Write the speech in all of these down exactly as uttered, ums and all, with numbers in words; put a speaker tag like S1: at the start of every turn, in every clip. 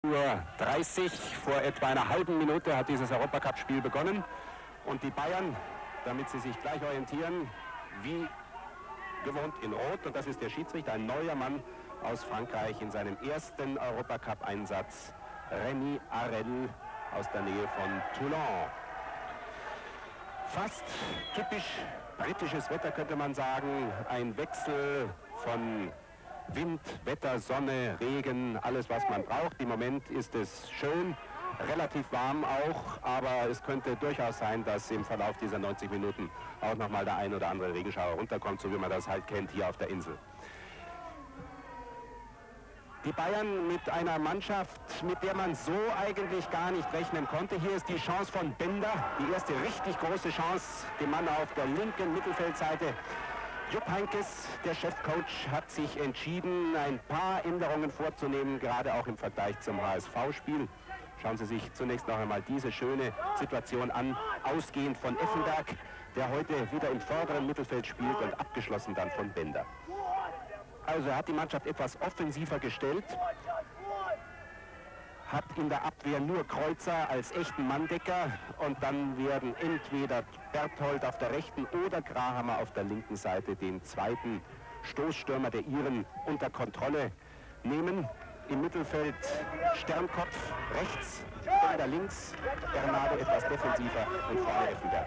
S1: Uhr dreißig, vor etwa einer halben Minute hat dieses Europacup-Spiel begonnen und die Bayern, damit sie sich gleich orientieren, wie gewohnt in Rot, und das ist der Schiedsrichter, ein neuer Mann aus Frankreich in seinem ersten Europacup-Einsatz, Rémi Arel aus der Nähe von Toulon. Fast typisch britisches Wetter, könnte man sagen, ein Wechsel von Wind, Wetter, Sonne, Regen, alles was man braucht. Im Moment ist es schön, relativ warm auch, aber es könnte durchaus sein, dass im Verlauf dieser neunzig Minuten auch nochmal der ein oder andere Regenschauer runterkommt, so wie man das halt kennt hier auf der Insel. Die Bayern mit einer Mannschaft, mit der man so eigentlich gar nicht rechnen konnte. Hier ist die Chance von Bender, die erste richtig große Chance, dem Mann auf der linken Mittelfeldseite. Jupp Heynckes, der Chefcoach, hat sich entschieden, ein paar Änderungen vorzunehmen, gerade auch im Vergleich zum H S V-Spiel. Schauen Sie sich zunächst noch einmal diese schöne Situation an, ausgehend von Effenberg, der heute wieder im vorderen Mittelfeld spielt, und abgeschlossen dann von Bender. Also er hat die Mannschaft etwas offensiver gestellt, hat in der Abwehr nur Kreuzer als echten Manndecker, und dann werden entweder Berthold auf der rechten oder Grahammer auf der linken Seite den zweiten Stoßstürmer der Iren unter Kontrolle nehmen. Im Mittelfeld Sternkopf rechts, Bender links, Bernardo etwas defensiver und vorne Effenberg.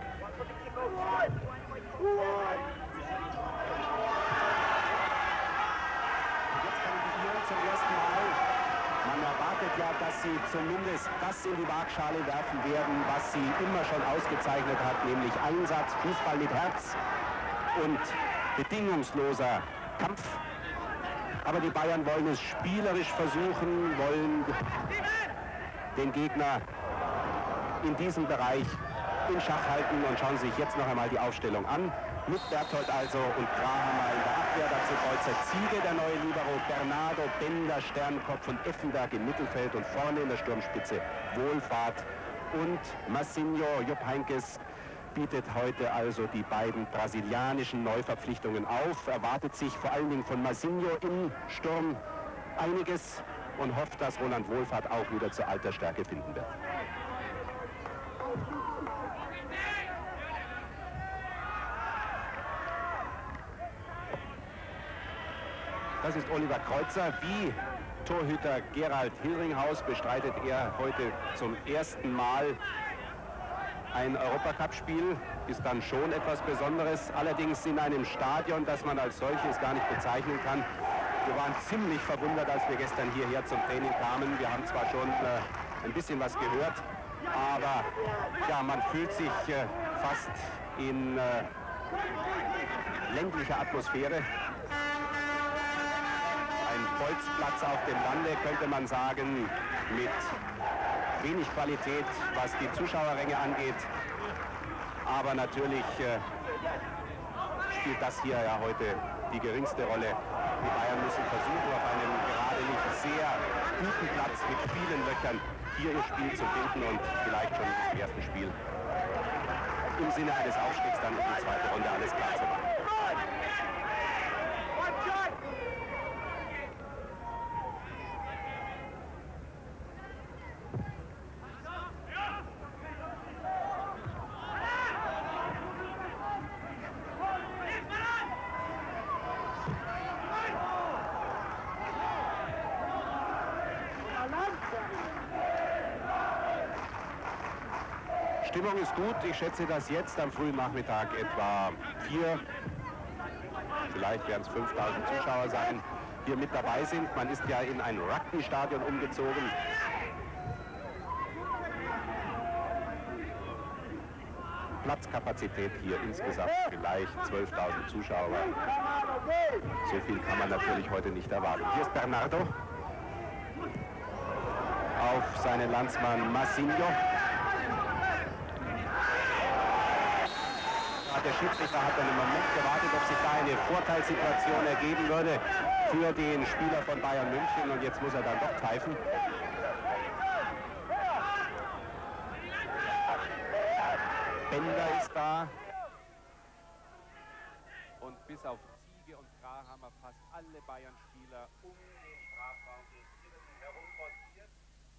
S1: Zum ersten Mal. Man erwartet ja, dass sie zumindest das in die Waagschale werfen werden, was sie immer schon ausgezeichnet hat, nämlich Einsatz, Fußball mit Herz und bedingungsloser Kampf. Aber die Bayern wollen es spielerisch versuchen, wollen den Gegner in diesem Bereich in Schach halten, und schauen sich jetzt noch einmal die Aufstellung an. Mit Berthold also und Grahammer in der Abwehr, dazu Kreuzer Ziege, der neue Libero, Bernardo, Bender, Sternkopf und Effenberg im Mittelfeld, und vorne in der Sturmspitze Wohlfahrt und Massinho. Jupp Heynckes bietet heute also die beiden brasilianischen Neuverpflichtungen auf, erwartet sich vor allen Dingen von Massinho im Sturm einiges und hofft, dass Roland Wohlfahrt auch wieder zur alter Stärke finden wird. Das ist Oliver Kreuzer. Wie Torhüter Gerald Hilringhaus bestreitet er heute zum ersten Mal ein Europacup-Spiel. Ist dann schon etwas Besonderes, allerdings in einem Stadion, das man als solches gar nicht bezeichnen kann. Wir waren ziemlich verwundert, als wir gestern hierher zum Training kamen. Wir haben zwar schon äh, ein bisschen was gehört, aber ja, man fühlt sich äh, fast in äh, ländlicher Atmosphäre. Bolzplatz auf dem Lande, könnte man sagen, mit wenig Qualität, was die Zuschauerränge angeht. Aber natürlich äh, spielt das hier ja heute die geringste Rolle. Die Bayern müssen versuchen, auf einem gerade nicht sehr guten Platz mit vielen Löchern hier ihr Spiel zu finden und vielleicht schon im ersten Spiel im Sinne eines Aufstiegs dann in die zweite Runde alles klar zu machen. Stimmung ist gut. Ich schätze, dass jetzt am frühen Nachmittag etwa vier, vielleicht werden es fünftausend Zuschauer sein, hier mit dabei sind. Man ist ja in ein Rugby-Stadion umgezogen. Platzkapazität hier insgesamt vielleicht zwölftausend Zuschauer. So viel kann man natürlich heute nicht erwarten. Hier ist Bernardo auf seinen Landsmann Massinho. Der Schiedsrichter hat einen Moment gewartet, ob sich da eine Vorteilssituation ergeben würde für den Spieler von Bayern München, und jetzt muss er dann doch pfeifen. Bender ist da, und bis auf Ziege und Grahammer fast alle Bayern-Spieler um den Strafraum herum postiert.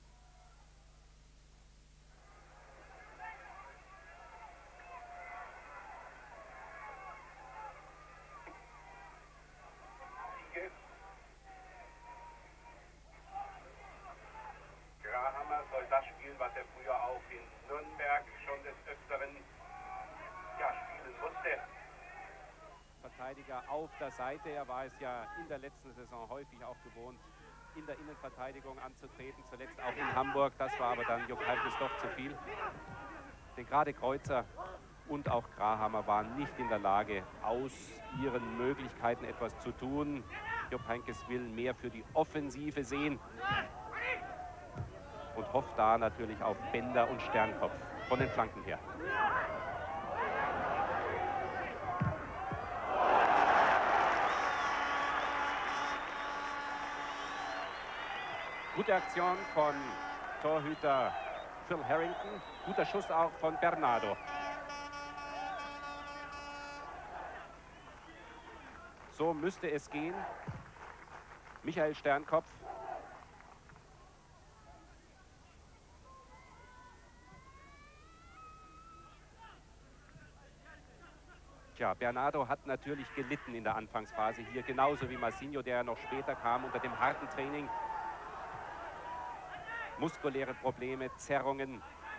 S2: spielen, was er früher auch in Nürnberg schon des Öfteren ja, spielen musste.
S3: Verteidiger auf der Seite. Er war es ja in der letzten Saison häufig auch gewohnt, in der Innenverteidigung anzutreten. Zuletzt auch in Hamburg. Das war aber dann Jupp Heynckes doch zu viel. Denn gerade Kreuzer und auch Grahammer waren nicht in der Lage, aus ihren Möglichkeiten etwas zu tun. Jupp Heynckes will mehr für die Offensive sehen und hofft da natürlich auf Bender und Sternkopf von den Flanken her. Gute Aktion von Torhüter Phil Harrington. Guter Schuss auch von Bernardo. So müsste es gehen. Michael Sternkopf. Tja, Bernardo hat natürlich gelitten in der Anfangsphase hier, genauso wie Massinho, der ja noch später kam unter dem harten Training. Muskuläre Probleme, Zerrungen.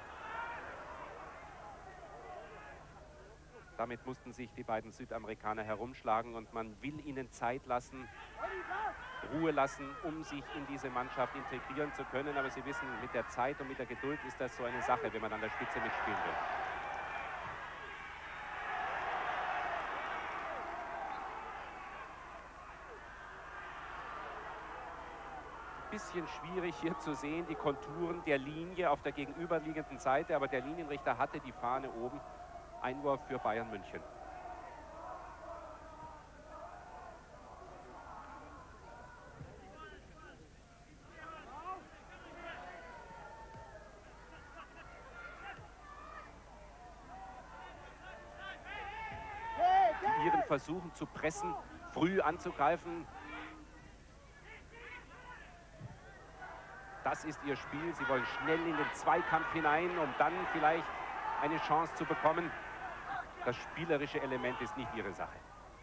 S3: Damit mussten sich die beiden Südamerikaner herumschlagen und man will ihnen Zeit lassen, Ruhe lassen, um sich in diese Mannschaft integrieren zu können. Aber Sie wissen, mit der Zeit und mit der Geduld ist das so eine Sache, wenn man an der Spitze mitspielen will. Bisschen schwierig hier zu sehen, die Konturen der Linie auf der gegenüberliegenden Seite, aber der Linienrichter hatte die Fahne oben. Einwurf für Bayern München. Die Iren versuchen zu pressen, früh anzugreifen. Das ist ihr Spiel. Sie wollen schnell in den Zweikampf hinein, um dann vielleicht eine Chance zu bekommen. Das spielerische Element ist nicht ihre Sache.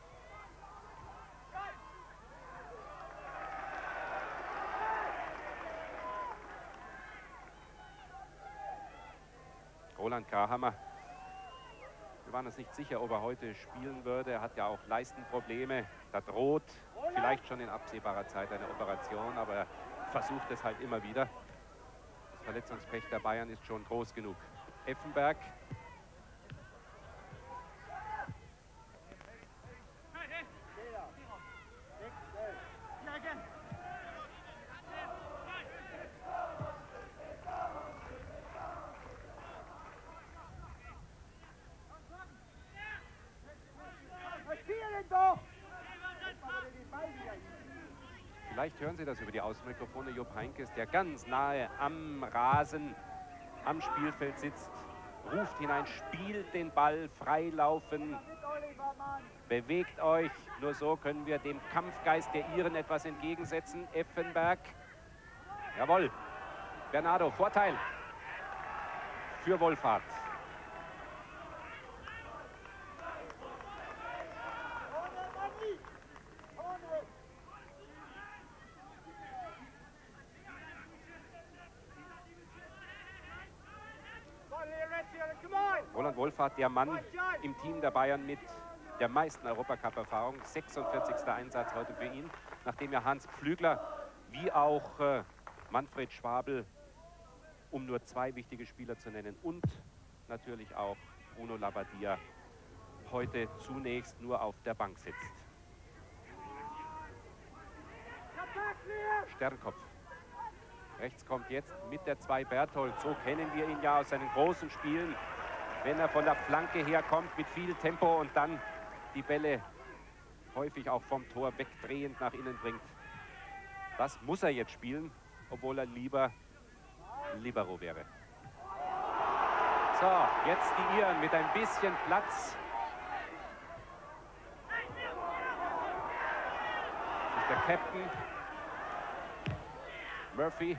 S3: Roland Grahammer. Wir waren uns nicht sicher, ob er heute spielen würde. Er hat ja auch Leistenprobleme. Da droht vielleicht schon in absehbarer Zeit eine Operation, aber er versucht es halt immer wieder. Das Verletzungspech der Bayern ist schon groß genug. Effenberg. Vielleicht hören Sie das über die Außenmikrofone. Jupp Heynckes, der ganz nahe am Rasen, am Spielfeld sitzt, ruft hinein, spielt den Ball, freilaufen, bewegt euch. Nur so können wir dem Kampfgeist der Iren etwas entgegensetzen. Effenberg, jawohl, Bernardo, Vorteil für Wohlfahrt. Roland Wohlfahrt, der Mann im Team der Bayern mit der meisten Europacup-Erfahrung. sechsundvierzigster Einsatz heute für ihn, nachdem ja Hans Pflügler wie auch äh, Manfred Schwabel, um nur zwei wichtige Spieler zu nennen, und natürlich auch Bruno Labbadia heute zunächst nur auf der Bank sitzt. Sternkopf. Rechts kommt jetzt mit der zwei Berthold. So kennen wir ihn ja aus seinen großen Spielen. Wenn er von der Flanke herkommt mit viel Tempo und dann die Bälle häufig auch vom Tor wegdrehend nach innen bringt. Das muss er jetzt spielen, obwohl er lieber Libero wäre. So, jetzt die Iren mit ein bisschen Platz. Das ist der Captain. Murphy.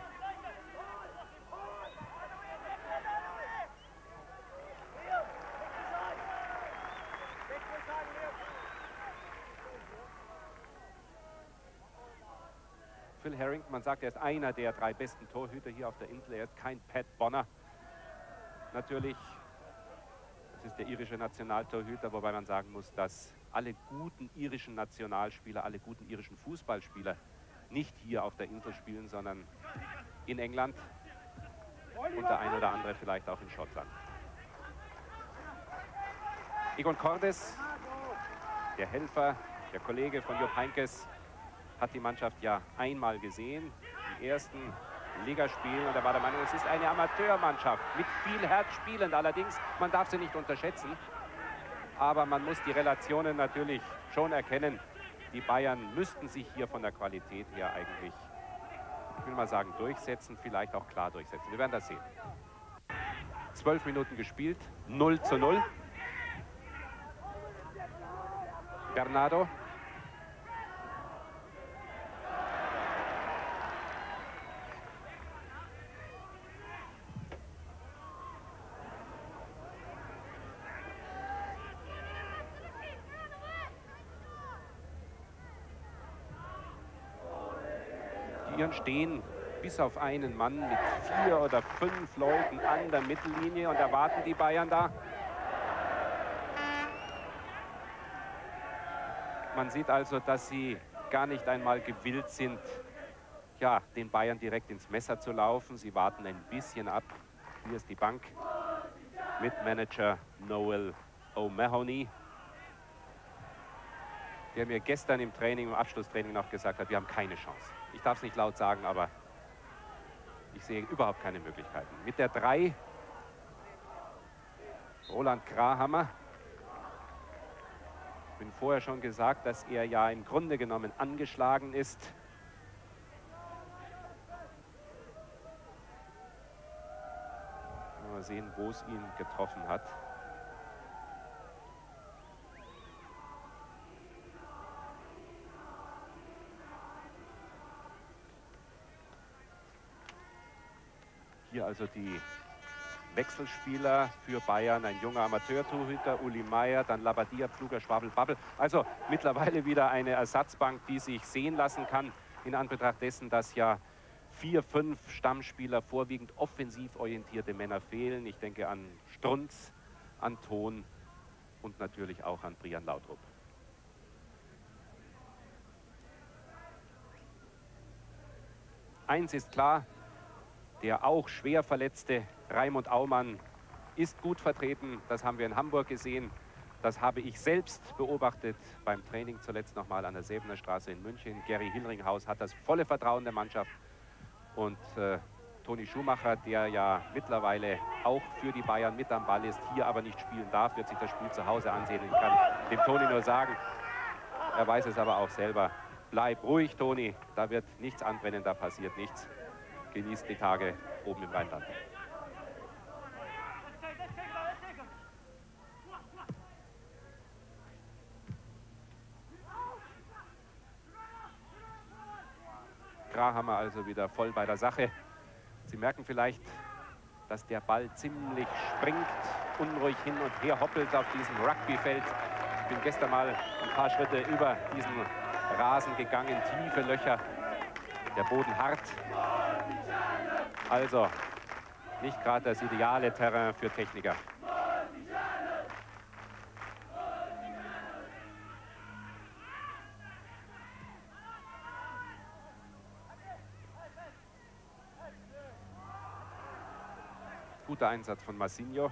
S3: Phil Phil Harrington. Man sagt, er ist einer der drei besten Torhüter hier auf der Insel. Er ist kein Pat Bonner. Natürlich, das ist der irische Nationaltorhüter, wobei man sagen muss, dass alle guten irischen Nationalspieler, alle guten irischen Fußballspieler nicht hier auf der Insel spielen, sondern in England und der ein oder andere vielleicht auch in Schottland. Egon Cordes, der Helfer, der Kollege von Jupp Heynckes, hat die Mannschaft ja einmal gesehen, im ersten Ligaspiel, und er war der Meinung, es ist eine Amateurmannschaft mit viel Herz spielend. Allerdings, man darf sie nicht unterschätzen, aber man muss die Relationen natürlich schon erkennen. Die Bayern müssten sich hier von der Qualität her eigentlich, ich will mal sagen, durchsetzen, vielleicht auch klar durchsetzen. Wir werden das sehen. Zwölf Minuten gespielt, null zu null. Bernardo. Die Iren stehen bis auf einen Mann mit vier oder fünf Leuten an der Mittellinie und erwarten die Bayern da. Man sieht also, dass sie gar nicht einmal gewillt sind, ja, den Bayern direkt ins Messer zu laufen. Sie warten ein bisschen ab. Hier ist die Bank mit Manager Noel O'Mahony, der mir gestern im Training, im Abschlusstraining noch gesagt hat, wir haben keine Chance. Ich darf es nicht laut sagen, aber ich sehe überhaupt keine Möglichkeiten. Mit der drei Roland Grahammer. Ich bin vorher schon gesagt, dass er ja im Grunde genommen angeschlagen ist. Mal sehen, wo es ihn getroffen hat. Hier also die Wechselspieler für Bayern, ein junger Amateurtorhüter, Uli Meier, dann Labadia, Pfluger, Schwabel, Babbel. Also mittlerweile wieder eine Ersatzbank, die sich sehen lassen kann, in Anbetracht dessen, dass ja vier, fünf Stammspieler, vorwiegend offensiv orientierte Männer fehlen. Ich denke an Strunz, an Thon und natürlich auch an Brian Laudrup. Eins ist klar, der auch schwer verletzte Raimund Aumann ist gut vertreten. Das haben wir in Hamburg gesehen. Das habe ich selbst beobachtet beim Training zuletzt nochmal an der Säbener Straße in München. Gary Hilringhaus hat das volle Vertrauen der Mannschaft. Und äh, Toni Schumacher, der ja mittlerweile auch für die Bayern mit am Ball ist, hier aber nicht spielen darf, wird sich das Spiel zu Hause ansehen. Ich kann dem Toni nur sagen, er weiß es aber auch selber. Bleib ruhig, Toni, da wird nichts anbrennen, da passiert nichts. Genießt die Tage oben im Rheinland. Grahammer also wieder voll bei der Sache. Sie merken vielleicht, dass der Ball ziemlich springt, unruhig hin und her hoppelt auf diesem Rugbyfeld. Ich bin gestern mal ein paar Schritte über diesen Rasen gegangen, tiefe Löcher, der Boden hart. Also nicht gerade das ideale Terrain für Techniker. Guter Einsatz von Massinho.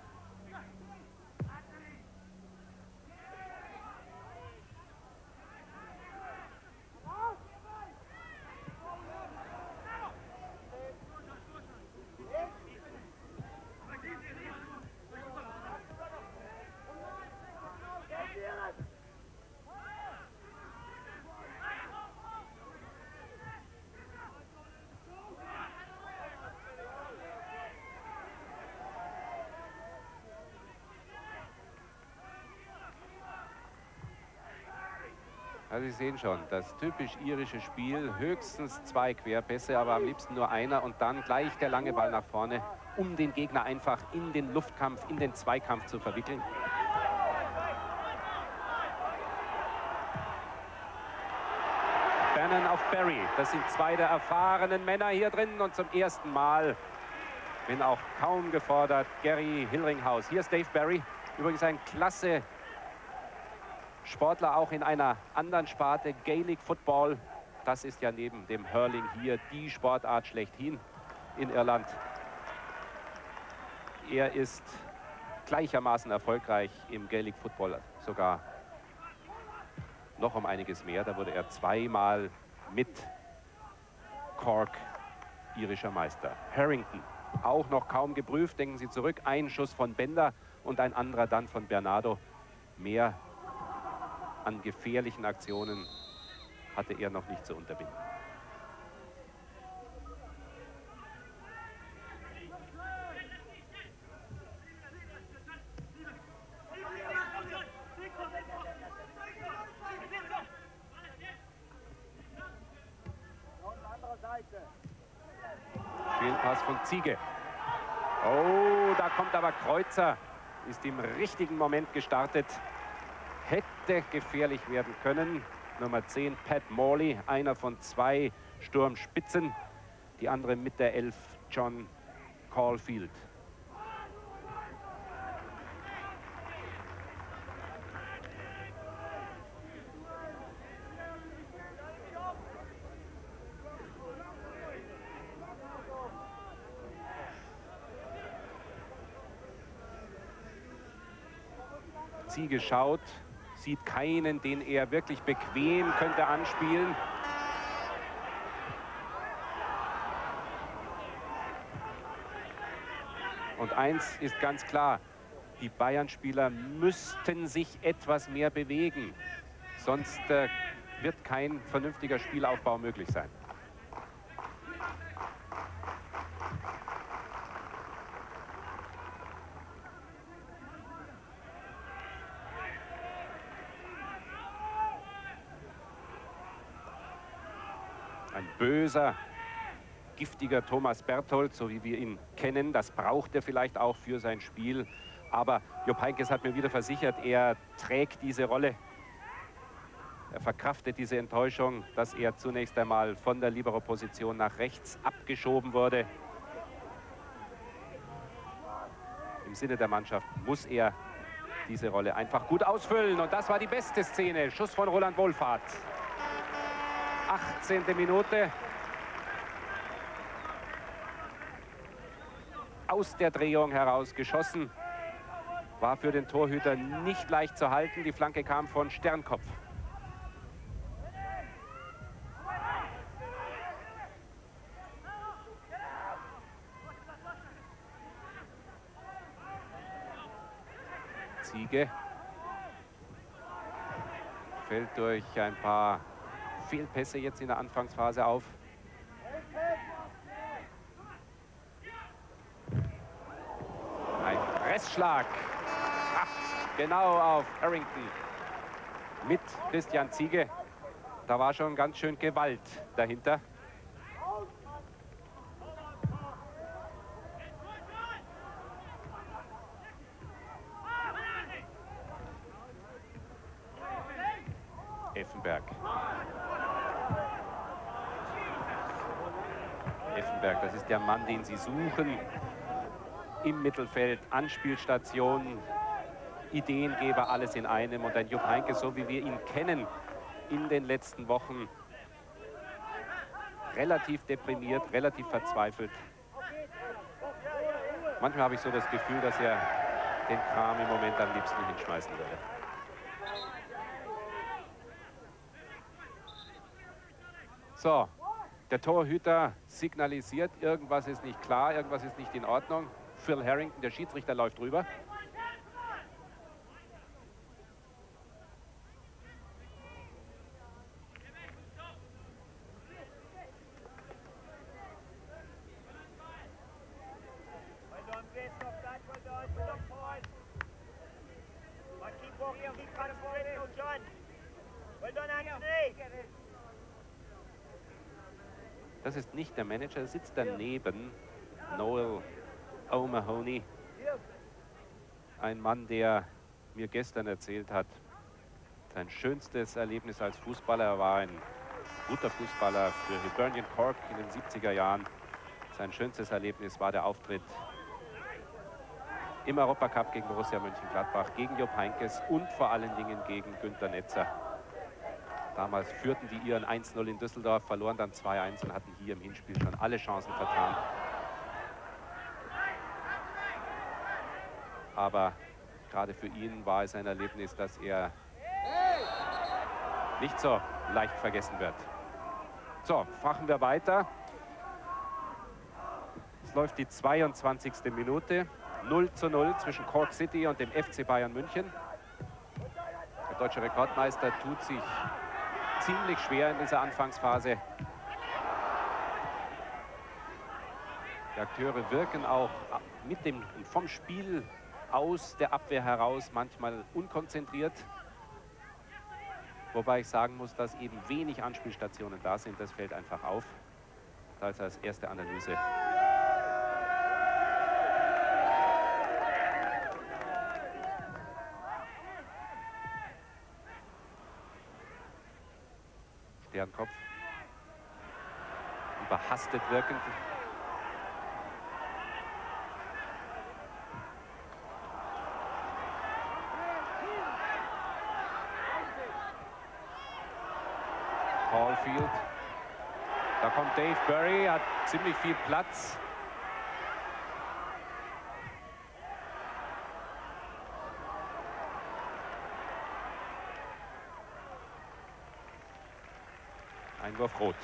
S3: Also Sie sehen schon, das typisch irische Spiel, höchstens zwei Querpässe, aber am liebsten nur einer und dann gleich der lange Ball nach vorne, um den Gegner einfach in den Luftkampf, in den Zweikampf zu verwickeln. Cannon auf Barry. Das sind zwei der erfahrenen Männer hier drin und zum ersten Mal, wenn auch kaum gefordert, Gary Hillringhaus. Hier ist Dave Barry, übrigens ein klasse Sportler, auch in einer anderen Sparte, Gaelic Football. Das ist ja neben dem Hurling hier die Sportart schlechthin in Irland. Er ist gleichermaßen erfolgreich im Gaelic Football, sogar noch um einiges mehr. Da wurde er zweimal mit Cork irischer Meister. Harrington, auch noch kaum geprüft, denken Sie zurück. Ein Schuss von Bender und ein anderer dann von Bernardo. Mehr an gefährlichen Aktionen hatte er noch nicht zu unterbinden. Fehlpass von Ziege. Oh, da kommt aber Kreuzer. Ist im richtigen Moment gestartet. Hätte gefährlich werden können. Nummer zehn, Pat Morley, einer von zwei Sturmspitzen. Die andere mit der elf, John Caulfield. Ziege schaut, sieht keinen, den er wirklich bequem könnte anspielen. Und eins ist ganz klar, die Bayern-Spieler müssten sich etwas mehr bewegen. Sonst äh, wird kein vernünftiger Spielaufbau möglich sein. Ein böser, giftiger Thomas Berthold, so wie wir ihn kennen. Das braucht er vielleicht auch für sein Spiel. Aber Jupp Heynckes hat mir wieder versichert, er trägt diese Rolle. Er verkraftet diese Enttäuschung, dass er zunächst einmal von der Libero-Position nach rechts abgeschoben wurde. Im Sinne der Mannschaft muss er diese Rolle einfach gut ausfüllen. Und das war die beste Szene. Schuss von Roland Wohlfahrt. achtzehnte Minute. Aus der Drehung heraus geschossen. War für den Torhüter nicht leicht zu halten. Die Flanke kam von Sternkopf. Ziege fällt durch ein paar Fehlpässe jetzt in der Anfangsphase auf. Ein Pressschlag. Ach, genau auf Harrington mit Christian Ziege. Da war schon ganz schön Gewalt dahinter. Effenberg. Effenberg, das ist der Mann, den Sie suchen. Im Mittelfeld, Anspielstation, Ideengeber, alles in einem. Und ein Jupp Heynckes, so wie wir ihn kennen in den letzten Wochen, relativ deprimiert, relativ verzweifelt. Manchmal habe ich so das Gefühl, dass er den Kram im Moment am liebsten hinschmeißen würde. So, der Torhüter signalisiert, irgendwas ist nicht klar, irgendwas ist nicht in Ordnung. Phil Harrington, der Schiedsrichter, läuft drüber. Das ist nicht der Manager, er sitzt daneben. Noel O'Mahony. Ein Mann, der mir gestern erzählt hat, sein schönstes Erlebnis als Fußballer war ein guter Fußballer für Hibernian Cork in den siebziger Jahren. Sein schönstes Erlebnis war der Auftritt im Europacup gegen Borussia Mönchengladbach, gegen Jupp Heynckes und vor allen Dingen gegen Günter Netzer. Damals führten die Iren eins null in Düsseldorf, verloren dann zwei eins und hatten hier im Hinspiel schon alle Chancen vertan. Aber gerade für ihn war es ein Erlebnis, das er nicht so leicht vergessen wird. So, machen wir weiter. Es läuft die zweiundzwanzigste Minute. null zu null zwischen Cork City und dem F C Bayern München. Der deutsche Rekordmeister tut sich ziemlich schwer in dieser Anfangsphase. Die Akteure wirken auch mit dem und vom Spiel aus der Abwehr heraus manchmal unkonzentriert. Wobei ich sagen muss, dass eben wenig Anspielstationen da sind. Das fällt einfach auf. Da ist als erste Analyse. Sternkopf. Überhastet wirkend. Caulfield. Da kommt Dave Burry, hat ziemlich viel Platz. Einwurf rot.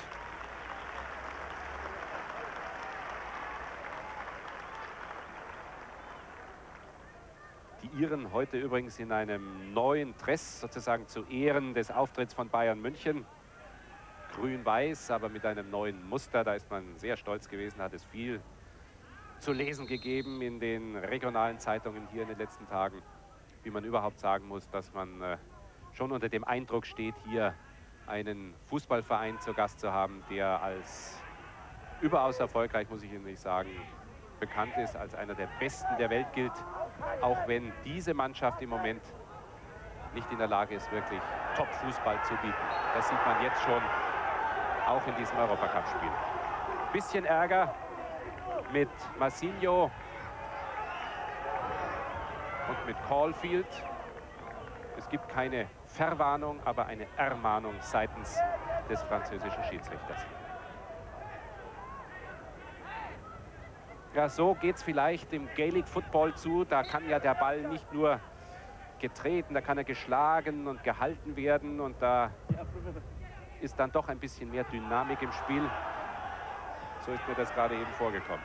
S3: Die Iren heute übrigens in einem neuen Dress, sozusagen zu Ehren des Auftritts von Bayern München. Grün-Weiß, aber mit einem neuen Muster. Da ist man sehr stolz gewesen, hat es viel zu lesen gegeben in den regionalen Zeitungen hier in den letzten Tagen. Wie man überhaupt sagen muss, dass man äh, schon unter dem Eindruck steht, hier einen Fußballverein zu Gast zu haben, der als überaus erfolgreich, muss ich Ihnen nicht sagen, bekannt ist, als einer der besten der Welt gilt. Auch wenn diese Mannschaft im Moment nicht in der Lage ist, wirklich Top-Fußball zu bieten. Das sieht man jetzt schon auch in diesem Europacup-Spiel. Bisschen Ärger mit Massinho und mit Caulfield. Es gibt keine Verwarnung, aber eine Ermahnung seitens des französischen Schiedsrichters. Ja, so geht es vielleicht im Gaelic Football zu. Da kann ja der Ball nicht nur getreten, da kann er geschlagen und gehalten werden. Und da ist dann doch ein bisschen mehr Dynamik im Spiel. So ist mir das gerade eben vorgekommen.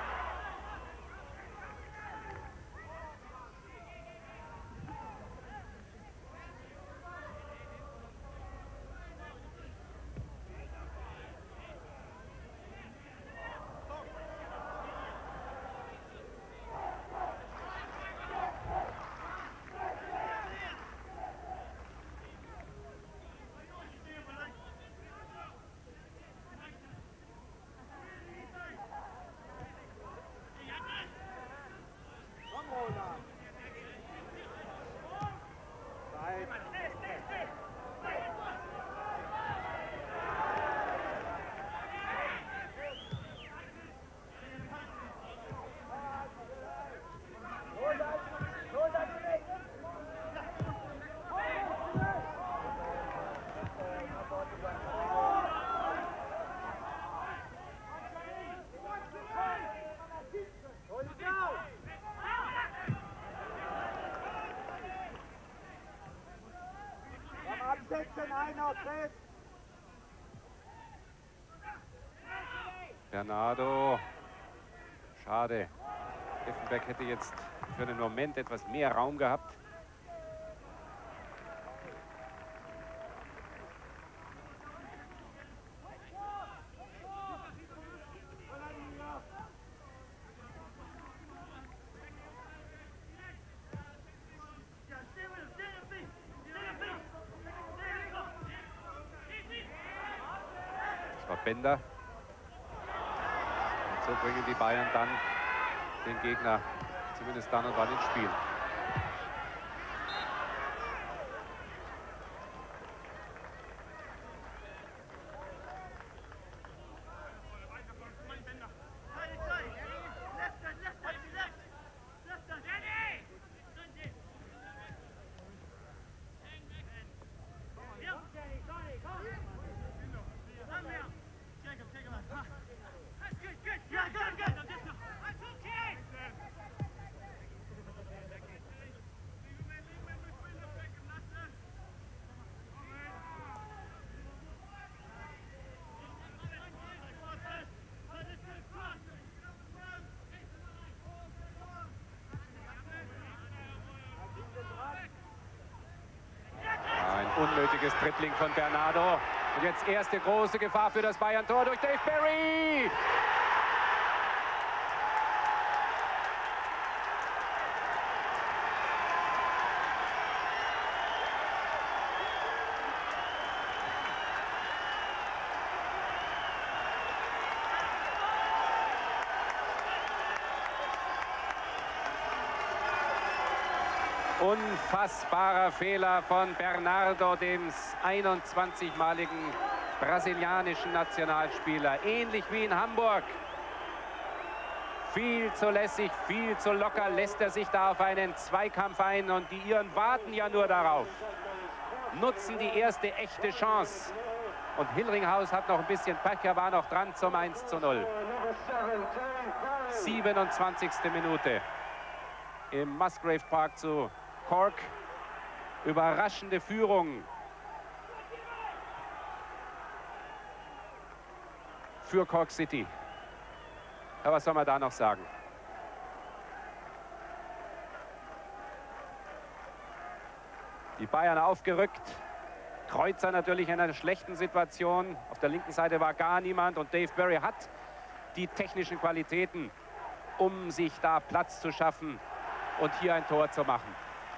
S3: Bernardo. Schade. Effenberg hätte jetzt für einen Moment etwas mehr Raum gehabt. Das war Bender. So bringen die Bayern dann den Gegner zumindest dann und wann ins Spiel. Unnötiges Dribbling von Bernardo. Und jetzt erste große Gefahr für das Bayern-Tor durch Dave Barry. Unfassbarer Fehler von Bernardo, dem einundzwanzigmaligen brasilianischen Nationalspieler. Ähnlich wie in Hamburg. Viel zu lässig, viel zu locker lässt er sich da auf einen Zweikampf ein. Und die Iren warten ja nur darauf. Nutzen die erste echte Chance. Und Hillringhaus hat noch ein bisschen Pech, er war noch dran zum eins zu null. siebenundzwanzigste Minute im Musgrave Park zu Cork. Überraschende Führung für Cork City. Ja, was soll man da noch sagen? Die Bayern aufgerückt. Kreuzer natürlich in einer schlechten Situation. Auf der linken Seite war gar niemand und Dave Barry hat die technischen Qualitäten, um sich da Platz zu schaffen und hier ein Tor zu machen.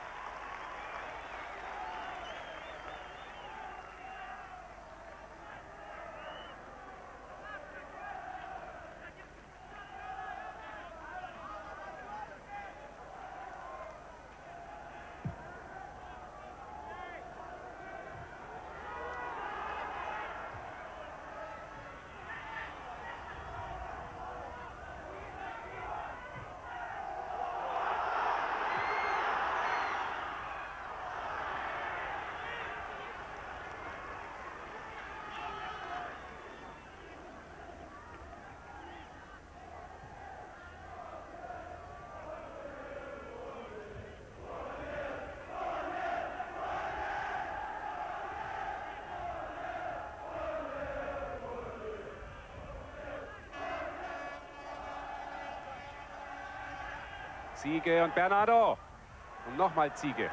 S3: Ziege und Bernardo. Und nochmal Ziege.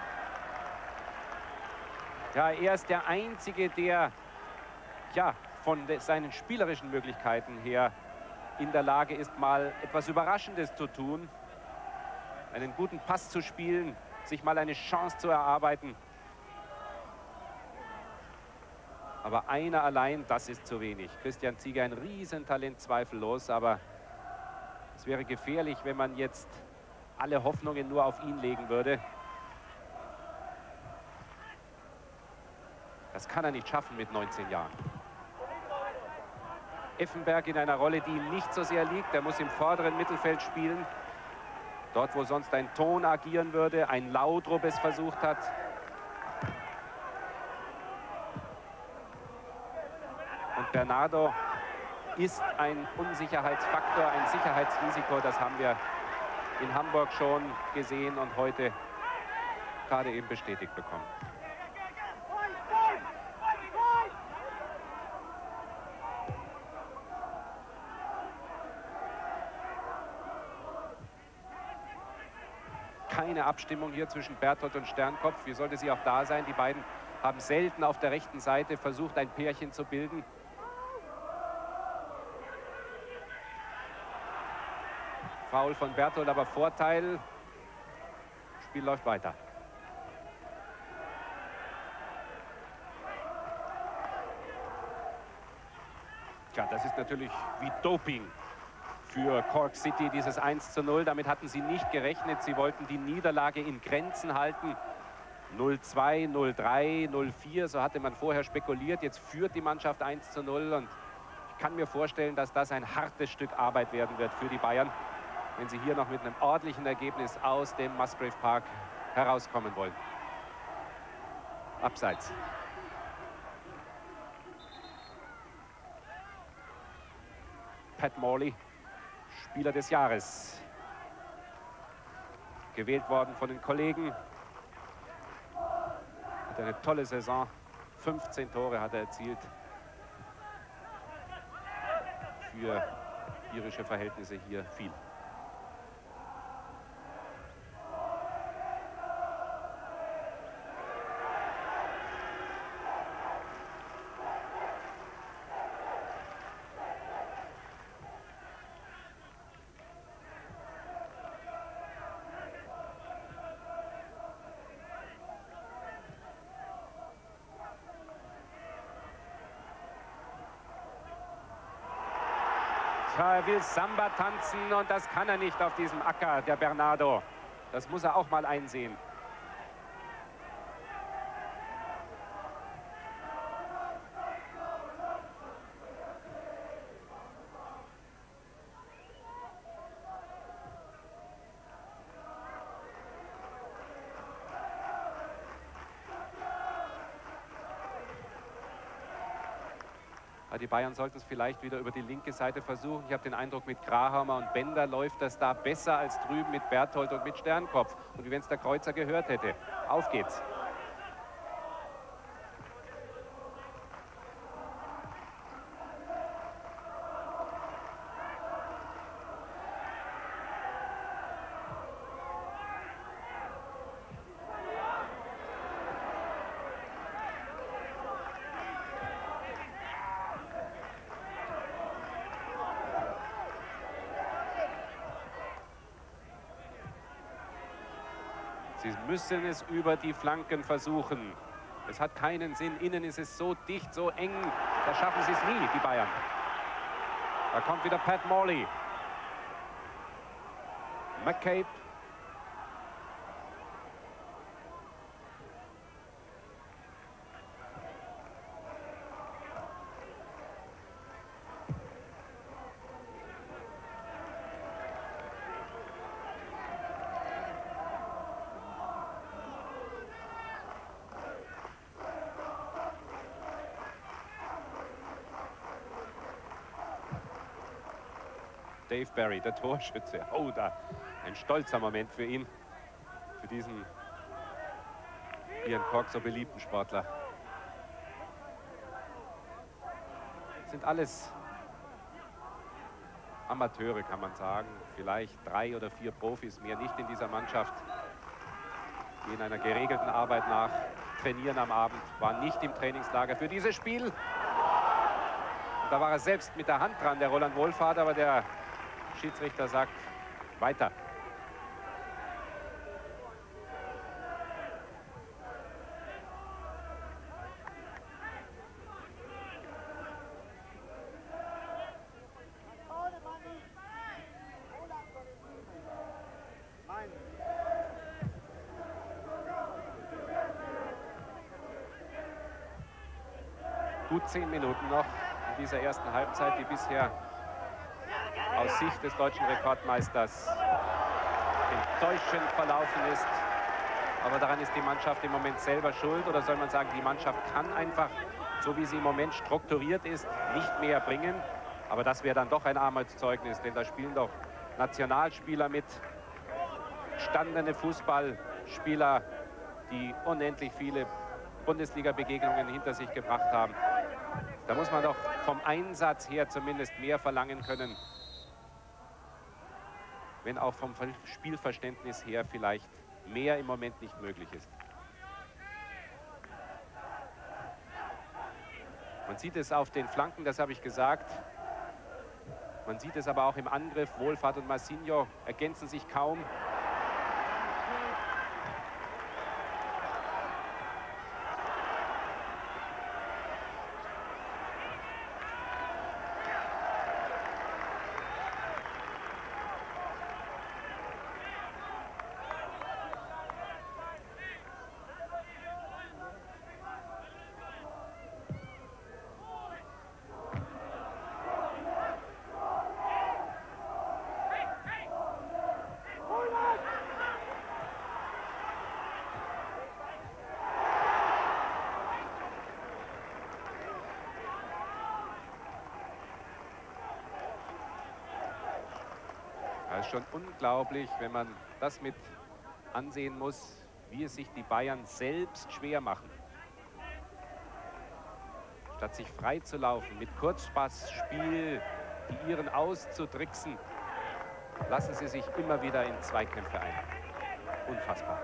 S3: Ja, er ist der Einzige, der ja, von seinen spielerischen Möglichkeiten her in der Lage ist, mal etwas Überraschendes zu tun. Einen guten Pass zu spielen, sich mal eine Chance zu erarbeiten. Aber einer allein, das ist zu wenig. Christian Ziege, ein Riesentalent, zweifellos. Aber es wäre gefährlich, wenn man jetzt alle Hoffnungen nur auf ihn legen würde. Das kann er nicht schaffen mit neunzehn Jahren. Effenberg in einer Rolle, die ihm nicht so sehr liegt. Er muss im vorderen Mittelfeld spielen. Dort, wo sonst ein Ton agieren würde, ein Laudrup es versucht hat. Und Bernardo ist ein Unsicherheitsfaktor, ein Sicherheitsrisiko. Das haben wir in Hamburg schon gesehen und heute gerade eben bestätigt bekommen. Keine Abstimmung hier zwischen Berthold und Sternkopf. Wie sollte sie auch da sein? Die beiden haben selten auf der rechten Seite versucht, ein Pärchen zu bilden. Foul von Berthold, aber Vorteil. Spiel läuft weiter. Tja, das ist natürlich wie Doping für Cork City, dieses eins zu null. Damit hatten sie nicht gerechnet. Sie wollten die Niederlage in Grenzen halten. null zwei, null drei, null vier, so hatte man vorher spekuliert. Jetzt führt die Mannschaft eins zu null und ich kann mir vorstellen, dass das ein hartes Stück Arbeit werden wird für die Bayern, wenn sie hier noch mit einem ordentlichen Ergebnis aus dem Musgrave Park herauskommen wollen. Abseits. Pat Morley, Spieler des Jahres. Gewählt worden von den Kollegen. Hat eine tolle Saison. fünfzehn Tore hat er erzielt. Für irische Verhältnisse hier viel. Er will Samba tanzen und das kann er nicht auf diesem Acker, der Bernardo. Das muss er auch mal einsehen. Die Bayern sollten es vielleicht wieder über die linke Seite versuchen. Ich habe den Eindruck, mit Grahammer und Bender läuft das da besser als drüben mit Berthold und mit Sternkopf. Und wie wenn es der Kreuzer gehört hätte. Auf geht's. Sie müssen es über die Flanken versuchen. Es hat keinen Sinn. Innen ist es so dicht, so eng. Da schaffen sie es nie, die Bayern. Da kommt wieder Pat Morley. McCabe. Dave Barry, der Torschütze. Oh, da ein stolzer Moment für ihn, für diesen Ian Cork so beliebten Sportler. Das sind alles Amateure, kann man sagen. Vielleicht drei oder vier Profis, mehr nicht in dieser Mannschaft, die in einer geregelten Arbeit nach trainieren am Abend, waren nicht im Trainingslager für dieses Spiel. Und da war er selbst mit der Hand dran, der Roland Wohlfahrt, aber der Schiedsrichter sagt weiter. Gut zehn Minuten noch in dieser ersten Halbzeit, die bisher aus Sicht des deutschen Rekordmeisters enttäuschend verlaufen ist. Aber daran ist die Mannschaft im Moment selber schuld. Oder soll man sagen, die Mannschaft kann einfach, so wie sie im Moment strukturiert ist, nicht mehr bringen. Aber das wäre dann doch ein Armutszeugnis, denn da spielen doch Nationalspieler mit, gestandene Fußballspieler, die unendlich viele Bundesliga-Begegnungen hinter sich gebracht haben. Da muss man doch vom Einsatz her zumindest mehr verlangen können, wenn auch vom Spielverständnis her vielleicht mehr im Moment nicht möglich ist. Man sieht es auf den Flanken, das habe ich gesagt. Man sieht es aber auch im Angriff. Wohlfahrt und Marcinho ergänzen sich kaum. Es ist schon unglaublich, wenn man das mit ansehen muss, wie es sich die Bayern selbst schwer machen. Statt sich frei zu laufen, mit Kurzpassspiel die Iren auszutricksen, lassen sie sich immer wieder in Zweikämpfe ein. Unfassbar.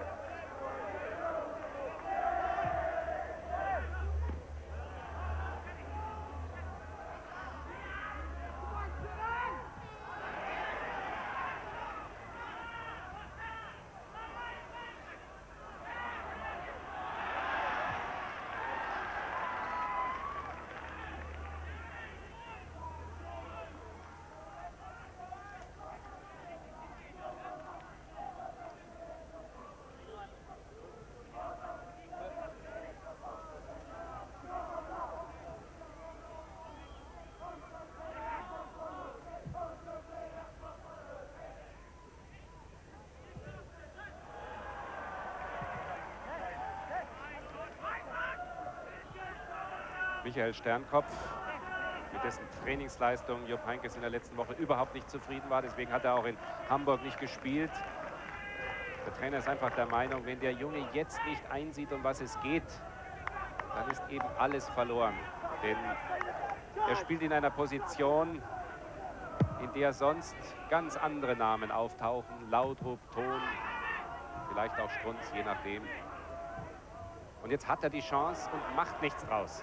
S3: Michael Sternkopf, mit dessen Trainingsleistung Jupp Heynckes in der letzten Woche überhaupt nicht zufrieden war. Deswegen hat er auch in Hamburg nicht gespielt. Der Trainer ist einfach der Meinung, wenn der Junge jetzt nicht einsieht, um was es geht, dann ist eben alles verloren. Denn er spielt in einer Position, in der sonst ganz andere Namen auftauchen. Lautrup, Ton, vielleicht auch Strunz, je nachdem. Und jetzt hat er die Chance und macht nichts draus.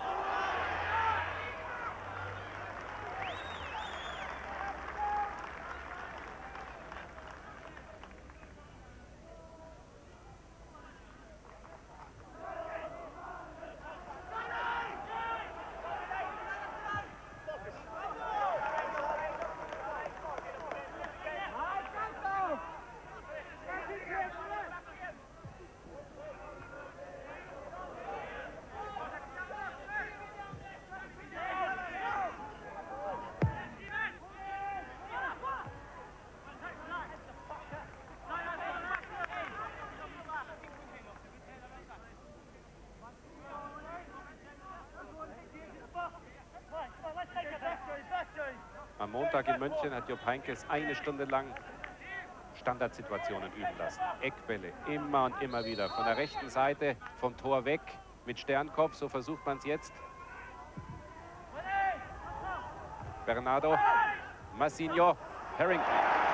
S3: Am Montag in München hat Jupp Heynckes eine Stunde lang Standardsituationen üben lassen. Eckbälle, immer und immer wieder. Von der rechten Seite vom Tor weg mit Sternkopf, so versucht man es jetzt. Bernardo, Massinho, Harrington.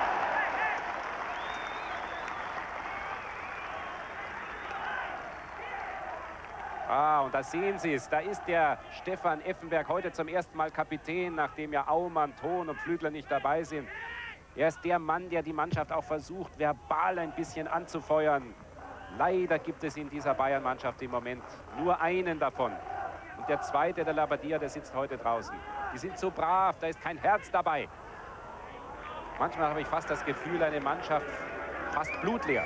S3: Ah, und da sehen Sie es. Da ist der Stefan Effenberg heute zum ersten Mal Kapitän, nachdem ja Aumann, Thon und Pflügler nicht dabei sind. Er ist der Mann, der die Mannschaft auch versucht, verbal ein bisschen anzufeuern. Leider gibt es in dieser Bayern-Mannschaft im Moment nur einen davon. Und der zweite, der Labbadia, der sitzt heute draußen. Die sind so brav, da ist kein Herz dabei. Manchmal habe ich fast das Gefühl, eine Mannschaft fast blutleer.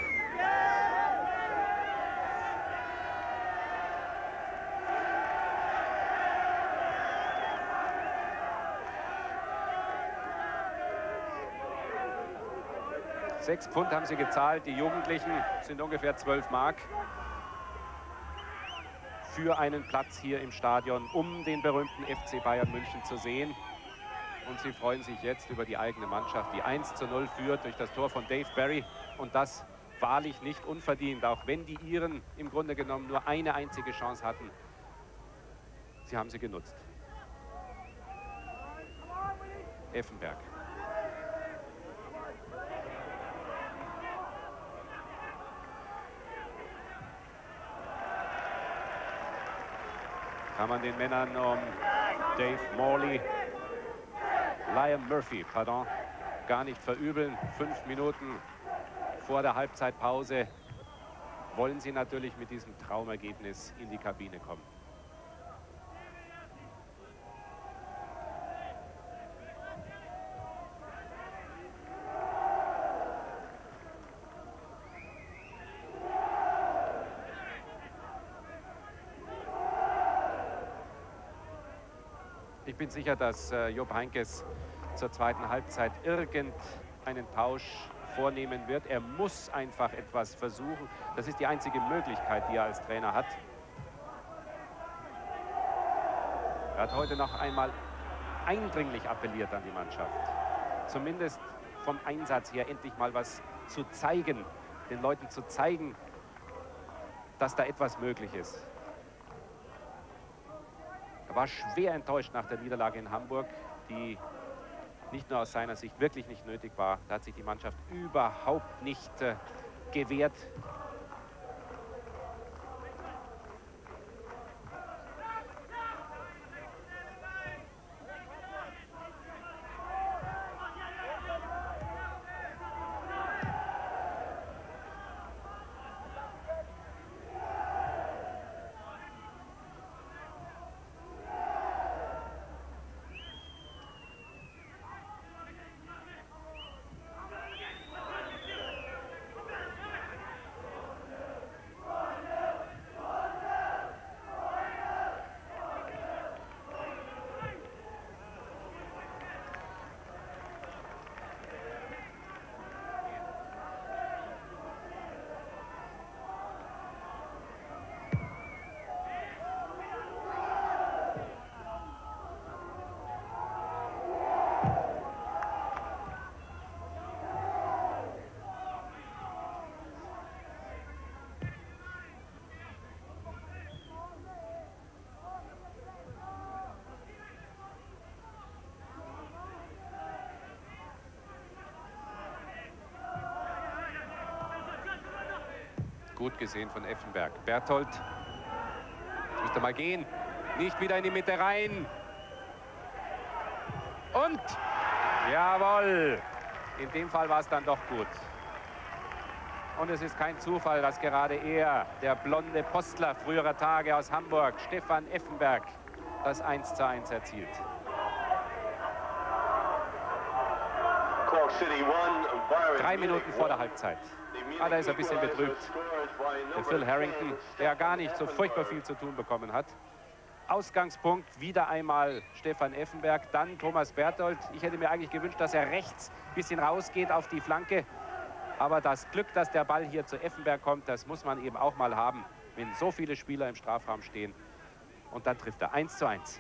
S3: Sechs Pfund haben sie gezahlt, die Jugendlichen sind ungefähr zwölf Mark für einen Platz hier im Stadion, um den berühmten F C Bayern München zu sehen. Und sie freuen sich jetzt über die eigene Mannschaft, die eins zu null führt durch das Tor von Dave Barry. Und das wahrlich nicht unverdient, auch wenn die Iren im Grunde genommen nur eine einzige Chance hatten. Sie haben sie genutzt. Effenberg. Kann man den Männern um Dave Morley, Liam Murphy, pardon, gar nicht verübeln. Fünf Minuten vor der Halbzeitpause wollen sie natürlich mit diesem Traumergebnis in die Kabine kommen. Ich bin sicher, dass äh, Jupp Heynckes zur zweiten Halbzeit irgendeinen Tausch vornehmen wird. Er muss einfach etwas versuchen. Das ist die einzige Möglichkeit, die er als Trainer hat. Er hat heute noch einmal eindringlich appelliert an die Mannschaft. Zumindest vom Einsatz her endlich mal was zu zeigen, den Leuten zu zeigen, dass da etwas möglich ist. Er war schwer enttäuscht nach der Niederlage in Hamburg, die nicht nur aus seiner Sicht wirklich nicht nötig war. Da hat sich die Mannschaft überhaupt nicht äh, gewehrt. gut gesehen von Effenberg. Berthold. Müsste mal gehen. Nicht wieder in die Mitte rein. Und jawohl. In dem Fall war es dann doch gut. Und es ist kein Zufall, dass gerade er, der blonde Postler früherer Tage aus Hamburg, Stefan Effenberg, das eins zu eins erzielt. Drei Minuten vor der Halbzeit. Ah, da ist er ein bisschen betrübt. Der Phil Harrington, der gar nicht so furchtbar viel zu tun bekommen hat. Ausgangspunkt wieder einmal Stefan Effenberg, dann Thomas Berthold. Ich hätte mir eigentlich gewünscht, dass er rechts ein bisschen rausgeht auf die Flanke. Aber das Glück, dass der Ball hier zu Effenberg kommt, das muss man eben auch mal haben, wenn so viele Spieler im Strafraum stehen. Und dann trifft er eins zu eins.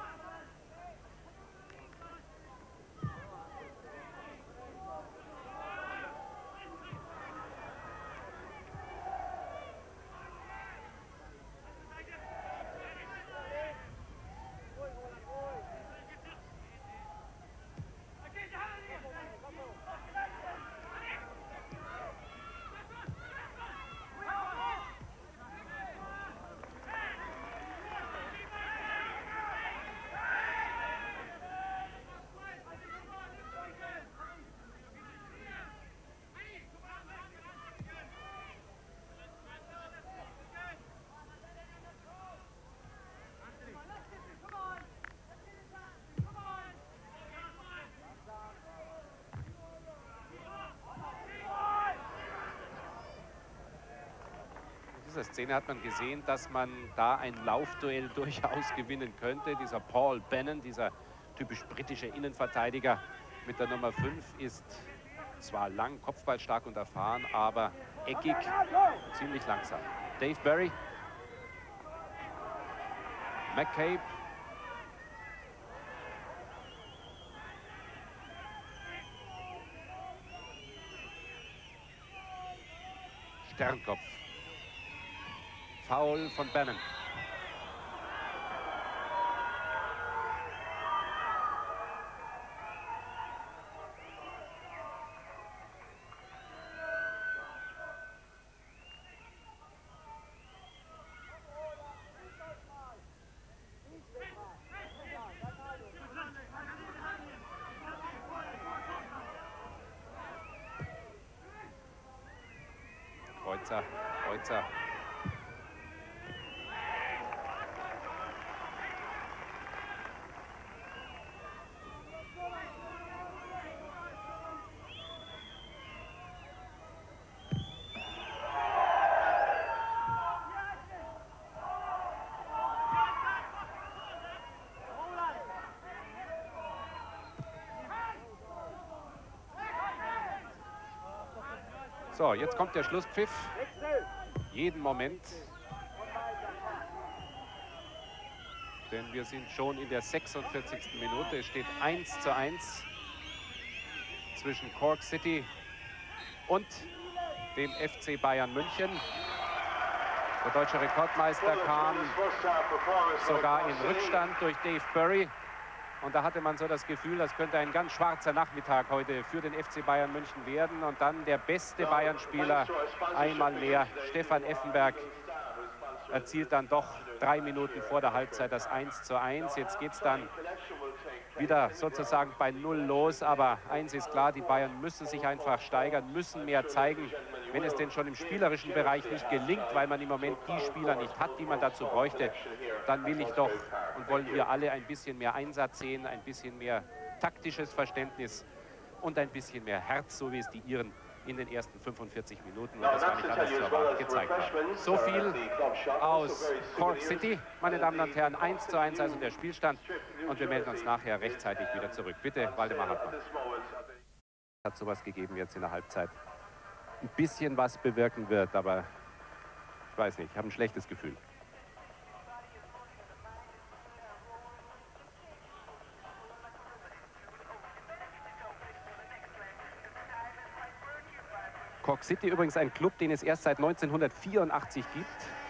S3: In dieser Szene hat man gesehen, dass man da ein Laufduell durchaus gewinnen könnte. Dieser Paul Bannon, dieser typisch britische Innenverteidiger mit der Nummer fünf, ist zwar lang, kopfballstark und erfahren, aber eckig, ziemlich langsam. Dave Berry, McCabe, Sternkopf. Foul von Bannon. Kreuzer, Kreuzer. So, jetzt kommt der Schlusspfiff. Jeden Moment. Denn wir sind schon in der sechsundvierzigsten Minute. Es steht eins zu eins zwischen Cork City und dem F C Bayern München. Der deutsche Rekordmeister kam sogar in Rückstand durch Dave Berry. Und da hatte man so das Gefühl, das könnte ein ganz schwarzer Nachmittag heute für den F C Bayern München werden. Und dann der beste Bayern-Spieler einmal mehr, Stefan Effenberg, erzielt dann doch drei Minuten vor der Halbzeit das eins zu eins. Jetzt geht es dann wieder sozusagen bei Null los. Aber eins ist klar, die Bayern müssen sich einfach steigern, müssen mehr zeigen. Wenn es denn schon im spielerischen Bereich nicht gelingt, weil man im Moment die Spieler nicht hat, die man dazu bräuchte, dann will ich doch und wollen wir alle ein bisschen mehr Einsatz sehen, ein bisschen mehr taktisches Verständnis und ein bisschen mehr Herz, so wie es die Iren in den ersten fünfundvierzig Minuten, und das war nicht anders zu erwarten, gezeigt haben. So viel aus Cork City, meine Damen und Herren, eins zu eins also der Spielstand, und wir melden uns nachher rechtzeitig wieder zurück. Bitte, Waldemar Hartmann. Hat sowas gegeben jetzt in der Halbzeit. Ein bisschen was bewirken wird, aber ich weiß nicht, ich habe ein schlechtes Gefühl. Cork City übrigens ein Club, den es erst seit neunzehnhundertvierundachtzig gibt.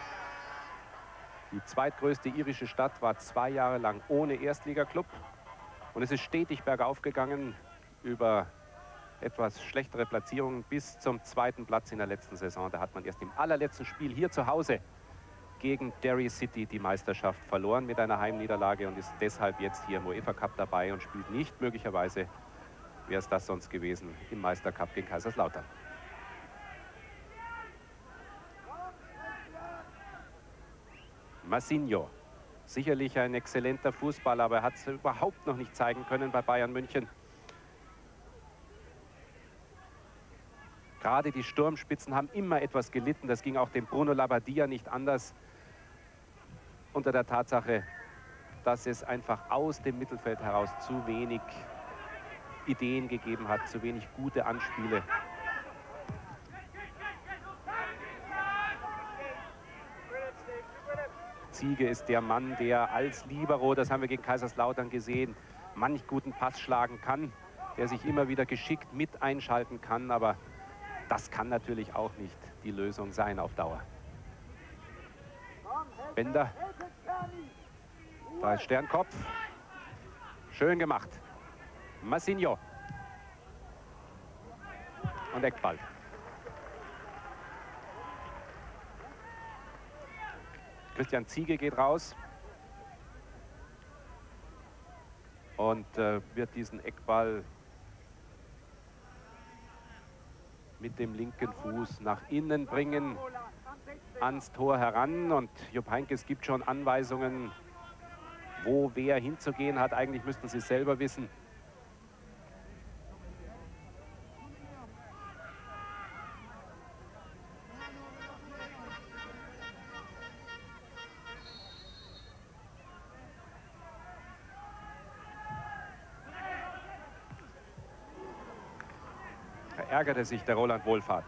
S3: Die zweitgrößte irische Stadt war zwei Jahre lang ohne Erstligaklub. Und es ist stetig bergauf gegangen über etwas schlechtere Platzierungen bis zum zweiten Platz in der letzten Saison. Da hat man erst im allerletzten Spiel hier zu Hause gegen Derry City die Meisterschaft verloren mit einer Heimniederlage und ist deshalb jetzt hier im UEFA Cup dabei und spielt nicht, möglicherweise wäre es das sonst gewesen, im Meistercup gegen Kaiserslautern. Massinho, sicherlich ein exzellenter Fußballer, aber er hat es überhaupt noch nicht zeigen können bei Bayern München. Gerade die Sturmspitzen haben immer etwas gelitten. Das ging auch dem Bruno Labbadia nicht anders. Unter der Tatsache, dass es einfach aus dem Mittelfeld heraus zu wenig Ideen gegeben hat, zu wenig gute Anspiele. Ziege ist der Mann, der als Libero, das haben wir gegen Kaiserslautern gesehen, manch guten Pass schlagen kann, der sich immer wieder geschickt mit einschalten kann, aber das kann natürlich auch nicht die Lösung sein auf Dauer. Bender, da ist Sternkopf, schön gemacht. Massinho und Eckball. Christian Ziege geht raus und äh, wird diesen Eckball mit dem linken Fuß nach innen bringen, ans Tor heran. Und Jupp Heynckes gibt schon Anweisungen, wo wer hinzugehen hat. Eigentlich müssten sie es selber wissen. Da ärgerte sich der Roland Wohlfahrt.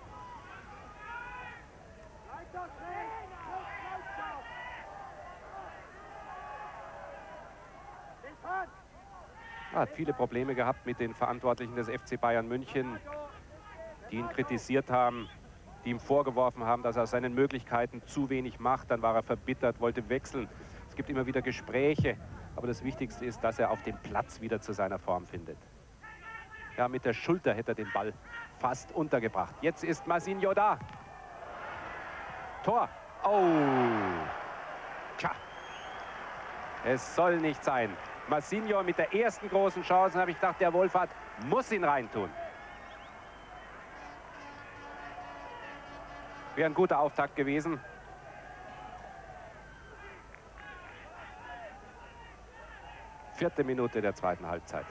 S3: Er hat viele Probleme gehabt mit den Verantwortlichen des F C Bayern München, die ihn kritisiert haben, die ihm vorgeworfen haben, dass er aus seinen Möglichkeiten zu wenig macht. Dann war er verbittert, wollte wechseln. Es gibt immer wieder Gespräche, aber das Wichtigste ist, dass er auf dem Platz wieder zu seiner Form findet. Ja, mit der Schulter hätte er den Ball fast untergebracht. Jetzt ist Massinho da. Tor. Oh. Tja. Es soll nicht sein. Massinho mit der ersten großen Chance, habe ich gedacht, der Wohlfahrt muss ihn reintun. Wäre ein guter Auftakt gewesen. Vierte Minute der zweiten Halbzeit.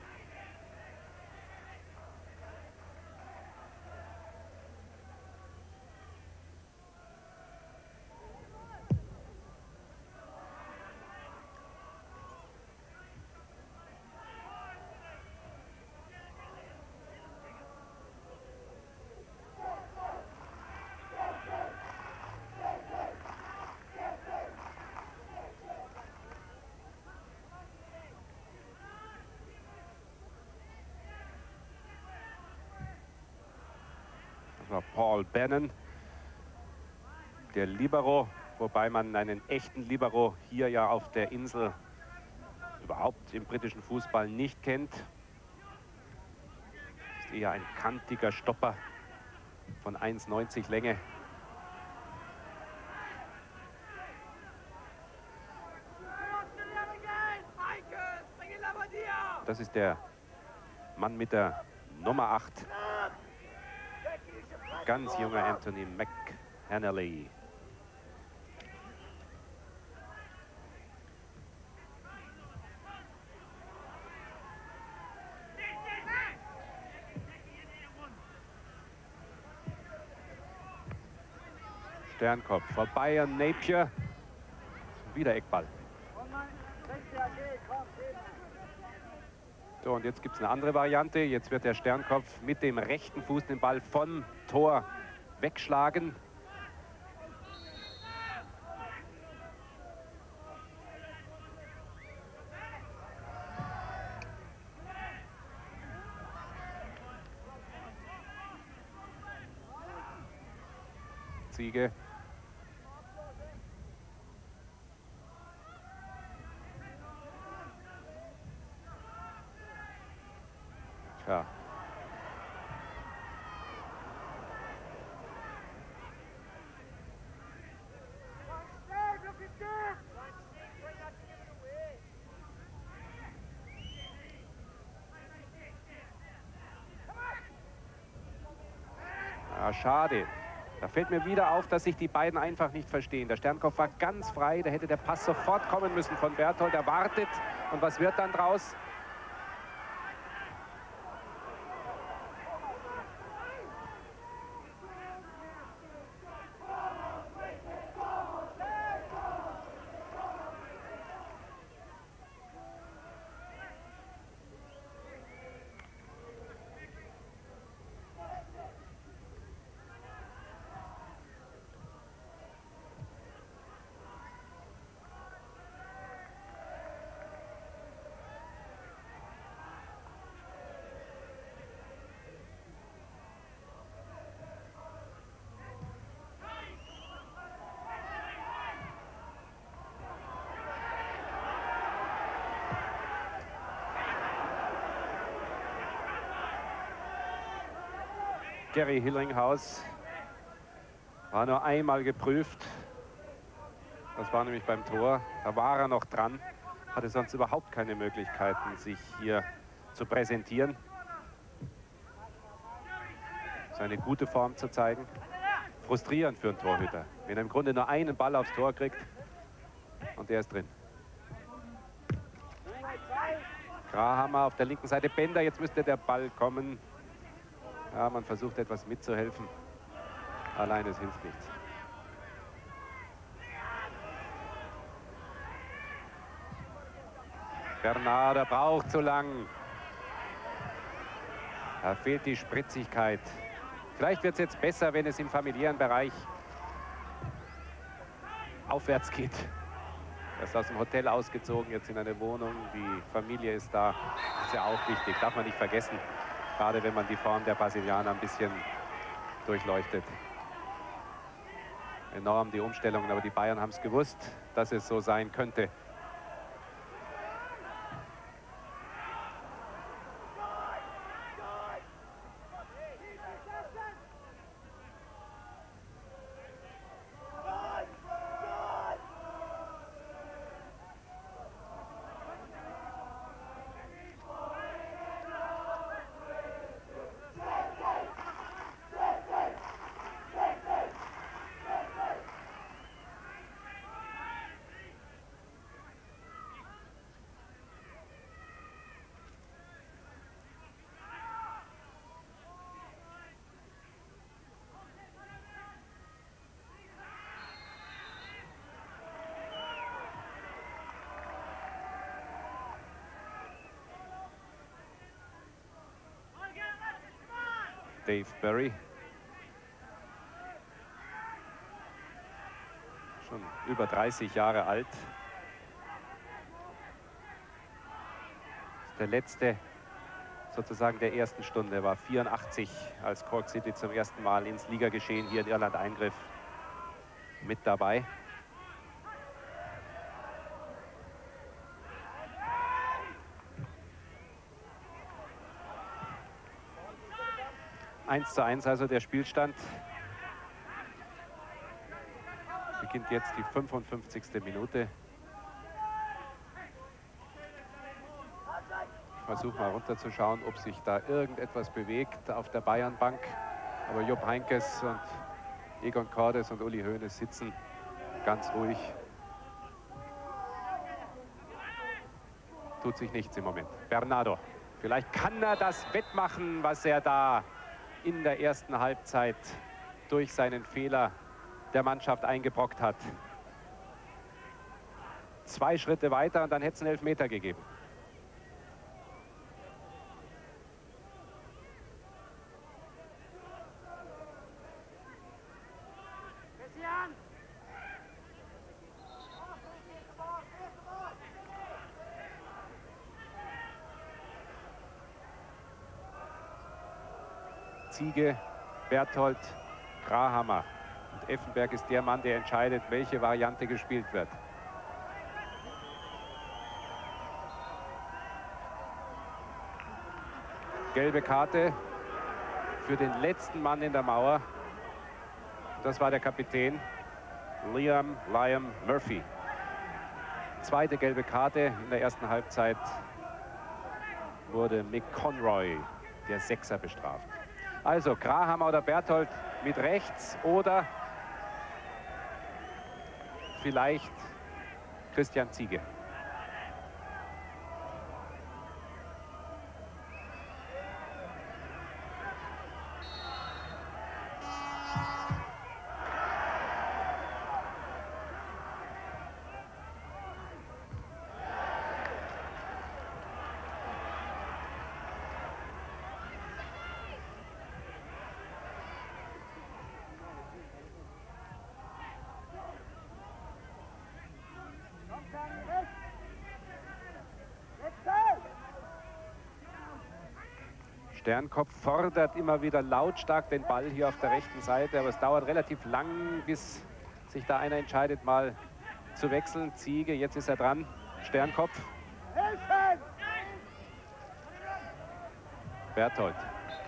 S3: Paul Bannon, der Libero, wobei man einen echten Libero hier ja auf der Insel überhaupt im britischen Fußball nicht kennt. Ist eher ein kantiger Stopper von eins neunzig Länge. Das ist der Mann mit der Nummer acht. Ganz junger Anthony McAnally. Sternkopf vorbei an Napier. Wieder Eckball. So, und jetzt gibt es eine andere Variante. Jetzt wird der Sternkopf mit dem rechten Fuß den Ball vom Tor wegschlagen. Ziege. Tja, Ja, schade. Da fällt mir wieder auf, dass sich die beiden einfach nicht verstehen. Der Sternkopf war ganz frei, da hätte der Pass sofort kommen müssen von Berthold. Er wartet. Und was wird dann draus? Gary Hillinghaus war nur einmal geprüft. Das war nämlich beim Tor. Da war er noch dran. Hatte sonst überhaupt keine Möglichkeiten, sich hier zu präsentieren. Seine gute Form zu zeigen. Frustrierend für einen Torhüter, wenn er im Grunde nur einen Ball aufs Tor kriegt und der ist drin. Grahammer auf der linken Seite. Bender, jetzt müsste der Ball kommen. Ja, man versucht etwas mitzuhelfen. Allein es hilft nichts. Bernard, er braucht zu lang. Da fehlt die Spritzigkeit. Vielleicht wird es jetzt besser, wenn es im familiären Bereich aufwärts geht. Er ist aus dem Hotel ausgezogen, jetzt in eine Wohnung. Die Familie ist da. Das ist ja auch wichtig, darf man nicht vergessen. Gerade wenn man die Form der Brasilianer ein bisschen durchleuchtet. Enorm die Umstellungen, aber die Bayern haben es gewusst, dass es so sein könnte. Dave Berry. Schon über dreißig Jahre alt. Ist der letzte sozusagen der ersten Stunde. Er war vierundachtzig, als Cork City zum ersten Mal ins Ligageschehen hier in Irland eingriff, mit dabei. eins zu eins also der Spielstand. Beginnt jetzt die fünfundfünfzigste Minute. Ich versuche mal runterzuschauen, ob sich da irgendetwas bewegt auf der Bayernbank. Aber Jupp Heynckes und Egon Cordes und Uli Hoeneß sitzen ganz ruhig. Tut sich nichts im Moment. Bernardo, vielleicht kann er das wettmachen, was er da in der ersten Halbzeit durch seinen Fehler der Mannschaft eingebrockt hat. Zwei Schritte weiter und dann hätte es einen Elfmeter gegeben. Ziege, Berthold, Grahammer. Und Effenberg ist der Mann, der entscheidet, welche Variante gespielt wird. Gelbe Karte für den letzten Mann in der Mauer. Das war der Kapitän Liam Liam Murphy. Zweite gelbe Karte in der ersten Halbzeit wurde Mick Conroy, der Sechser, bestraft. Also Grahammer oder Berthold mit rechts oder vielleicht Christian Ziege. Sternkopf fordert immer wieder lautstark den Ball hier auf der rechten Seite, aber es dauert relativ lang, bis sich da einer entscheidet, mal zu wechseln. Ziege, jetzt ist er dran. Sternkopf. Berthold.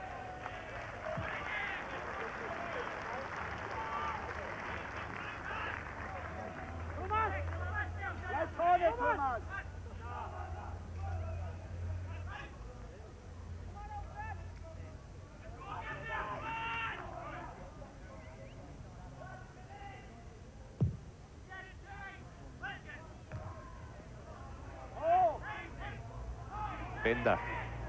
S3: Bender.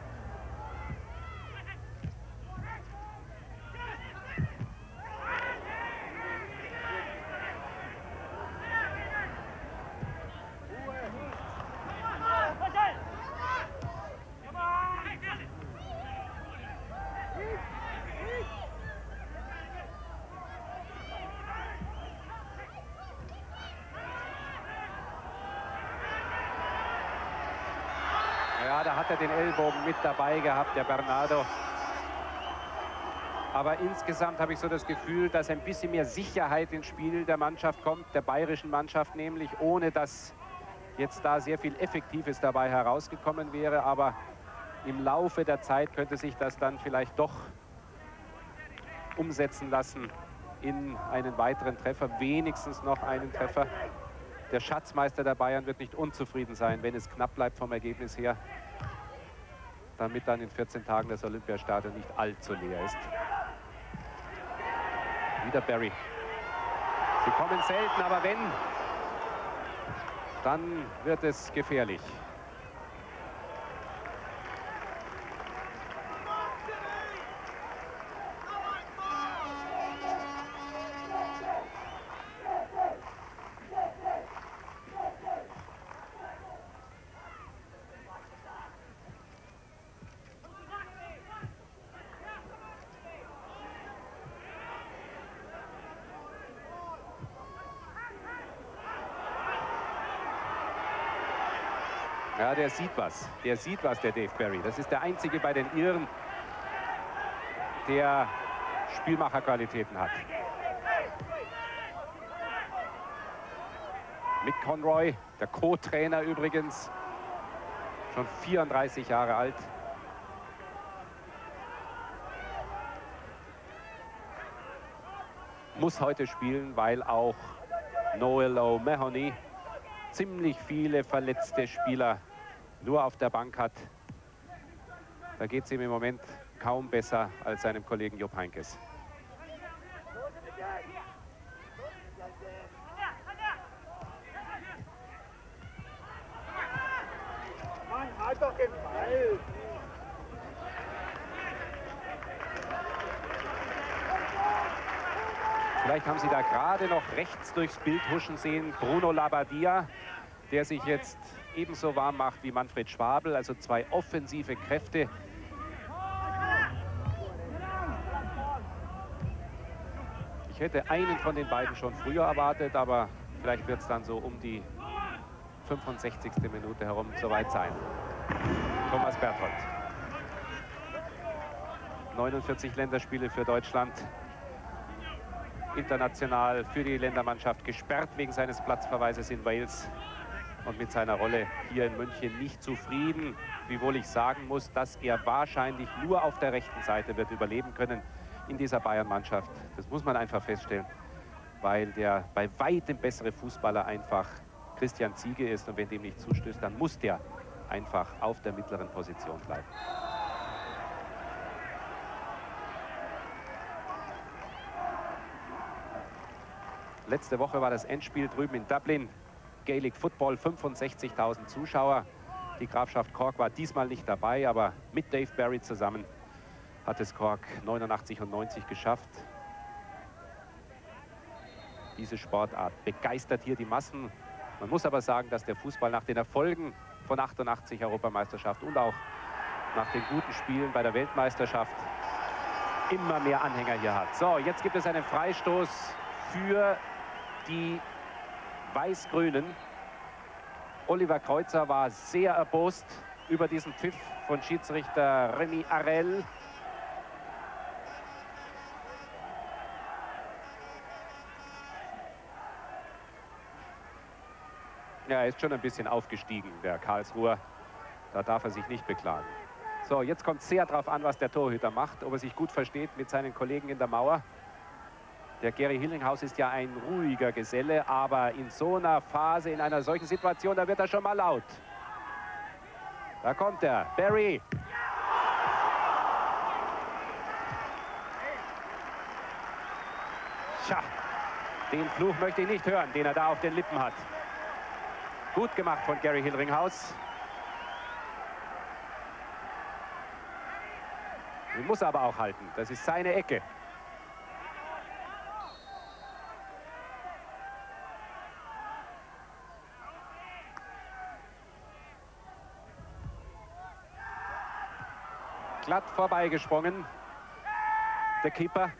S3: Ja, da hat er den Ellbogen mit dabei gehabt, der Bernardo. Aber insgesamt habe ich so das Gefühl, dass ein bisschen mehr Sicherheit ins Spiel der Mannschaft kommt, der bayerischen Mannschaft nämlich, ohne dass jetzt da sehr viel Effektives dabei herausgekommen wäre. Aber im Laufe der Zeit könnte sich das dann vielleicht doch umsetzen lassen in einen weiteren Treffer, wenigstens noch einen Treffer. Der Schatzmeister der Bayern wird nicht unzufrieden sein, wenn es knapp bleibt vom Ergebnis her, damit dann in vierzehn Tagen das Olympiastadion nicht allzu leer ist. Wieder Barry. Sie kommen selten, aber wenn, dann wird es gefährlich. Ja, der sieht was. Der sieht was, der Dave Barry. Das ist der einzige bei den Iren, der Spielmacherqualitäten hat. Mick Conroy, der Co-Trainer übrigens, schon vierunddreißig Jahre alt. Muss heute spielen, weil auch Noel O'Mahony ziemlich viele verletzte Spieler nur auf der Bank hat. Da geht es ihm im Moment kaum besser als seinem Kollegen Jupp Heynckes.
S4: Mann, halt doch den Ball!
S3: Vielleicht haben Sie da gerade noch rechts durchs Bild huschen sehen Bruno Labbadia, der sich jetzt ebenso warm macht wie Manfred Schwabel, also zwei offensive Kräfte. Ich hätte einen von den beiden schon früher erwartet, aber vielleicht wird es dann so um die fünfundsechzigste Minute herum soweit sein. Thomas Berthold. neunundvierzig Länderspiele für Deutschland. International für die Ländermannschaft gesperrt wegen seines Platzverweises in Wales. Und mit seiner Rolle hier in München nicht zufrieden, wiewohl ich sagen muss, dass er wahrscheinlich nur auf der rechten Seite wird überleben können in dieser Bayern-Mannschaft. Das muss man einfach feststellen, weil der bei weitem bessere Fußballer einfach Christian Ziege ist. Und wenn dem nicht zustößt, dann muss der einfach auf der mittleren Position bleiben. Letzte Woche war das Endspiel drüben in Dublin. Gaelic Football, fünfundsechzigtausend Zuschauer. Die Grafschaft Cork war diesmal nicht dabei, aber mit Dave Barry zusammen hat es Cork neunundachtzig und neunzig geschafft. Diese Sportart begeistert hier die Massen. Man muss aber sagen, dass der Fußball nach den Erfolgen von achtundachtzig Europameisterschaft und auch nach den guten Spielen bei der Weltmeisterschaft immer mehr Anhänger hier hat. So, jetzt gibt es einen Freistoß für die Weiß-Grünen. Oliver Kreuzer war sehr erbost über diesen Pfiff von Schiedsrichter Remy Arel. Ja, er ist schon ein bisschen aufgestiegen, der Karlsruher. Da darf er sich nicht beklagen. So, jetzt kommt sehr darauf an, was der Torhüter macht, ob er sich gut versteht mit seinen Kollegen in der Mauer. Der Gary Hillinghaus ist ja ein ruhiger Geselle, aber in so einer Phase, in einer solchen Situation, da wird er schon mal laut. Da kommt er, Barry. Tja, den Fluch möchte ich nicht hören, den er da auf den Lippen hat. Gut gemacht von Gary Hillinghaus. Den muss er aber auch halten. Das ist seine Ecke. Glatt vorbeigesprungen. Der Keeper.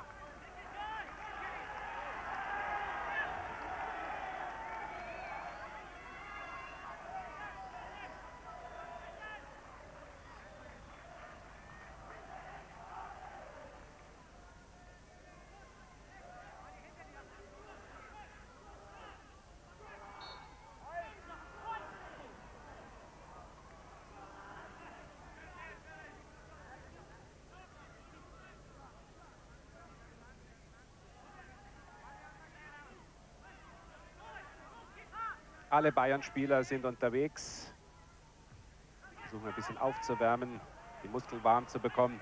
S3: Alle Bayern-Spieler sind unterwegs. Versuchen ein bisschen aufzuwärmen, die Muskeln warm zu bekommen.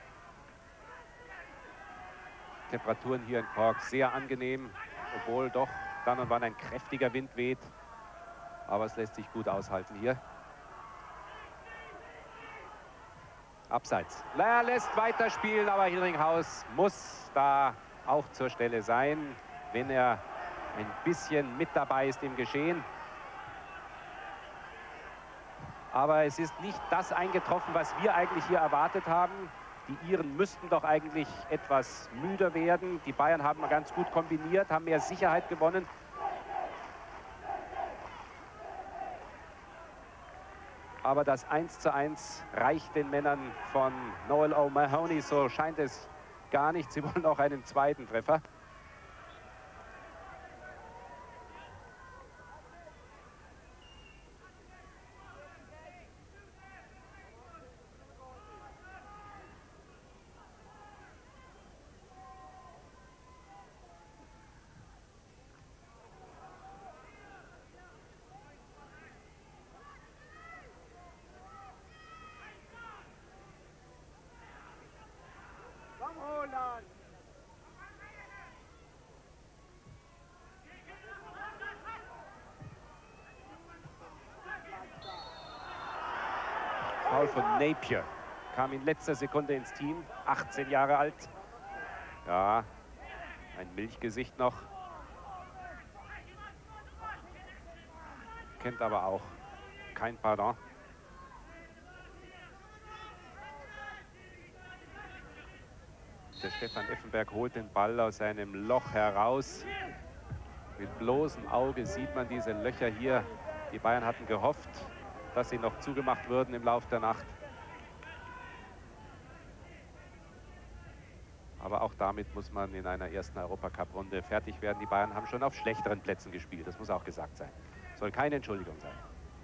S3: Temperaturen hier in Cork sehr angenehm, obwohl doch dann und wann ein kräftiger Wind weht. Aber es lässt sich gut aushalten hier. Abseits. Er lässt weiterspielen, aber Hillinghaus muss da auch zur Stelle sein, wenn er ein bisschen mit dabei ist im Geschehen. Aber es ist nicht das eingetroffen, was wir eigentlich hier erwartet haben. Die Iren müssten doch eigentlich etwas müder werden. Die Bayern haben ganz gut kombiniert, haben mehr Sicherheit gewonnen. Aber das eins zu eins reicht den Männern von Noel O'Mahony, so scheint es gar nicht. Sie wollen auch einen zweiten Treffer. Foul von Napier. Kam in letzter Sekunde ins Team. achtzehn Jahre alt. Ja, ein Milchgesicht noch. Kennt aber auch kein Pardon. Der Stefan Effenberg holt den Ball aus seinem Loch heraus. Mit bloßem Auge sieht man diese Löcher hier. Die Bayern hatten gehofft, dass sie noch zugemacht würden im Laufe der Nacht. Aber auch damit muss man in einer ersten Europacup-Runde fertig werden. Die Bayern haben schon auf schlechteren Plätzen gespielt. Das muss auch gesagt sein. Soll keine Entschuldigung sein.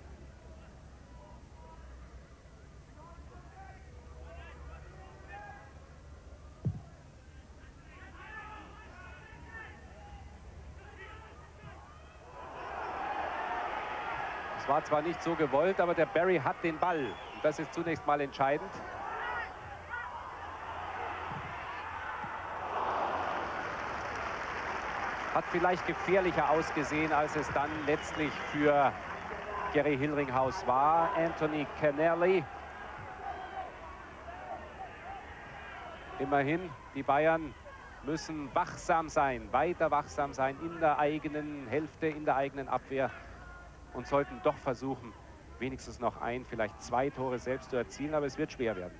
S3: Es war zwar nicht so gewollt, aber der Barry hat den Ball. Und das ist zunächst mal entscheidend. Hat vielleicht gefährlicher ausgesehen, als es dann letztlich für Gerry Hillringhaus war. Anthony Kennelly. Immerhin, die Bayern müssen wachsam sein, weiter wachsam sein in der eigenen Hälfte, in der eigenen Abwehr und sollten doch versuchen, wenigstens noch ein, vielleicht zwei Tore selbst zu erzielen, aber es wird schwer werden.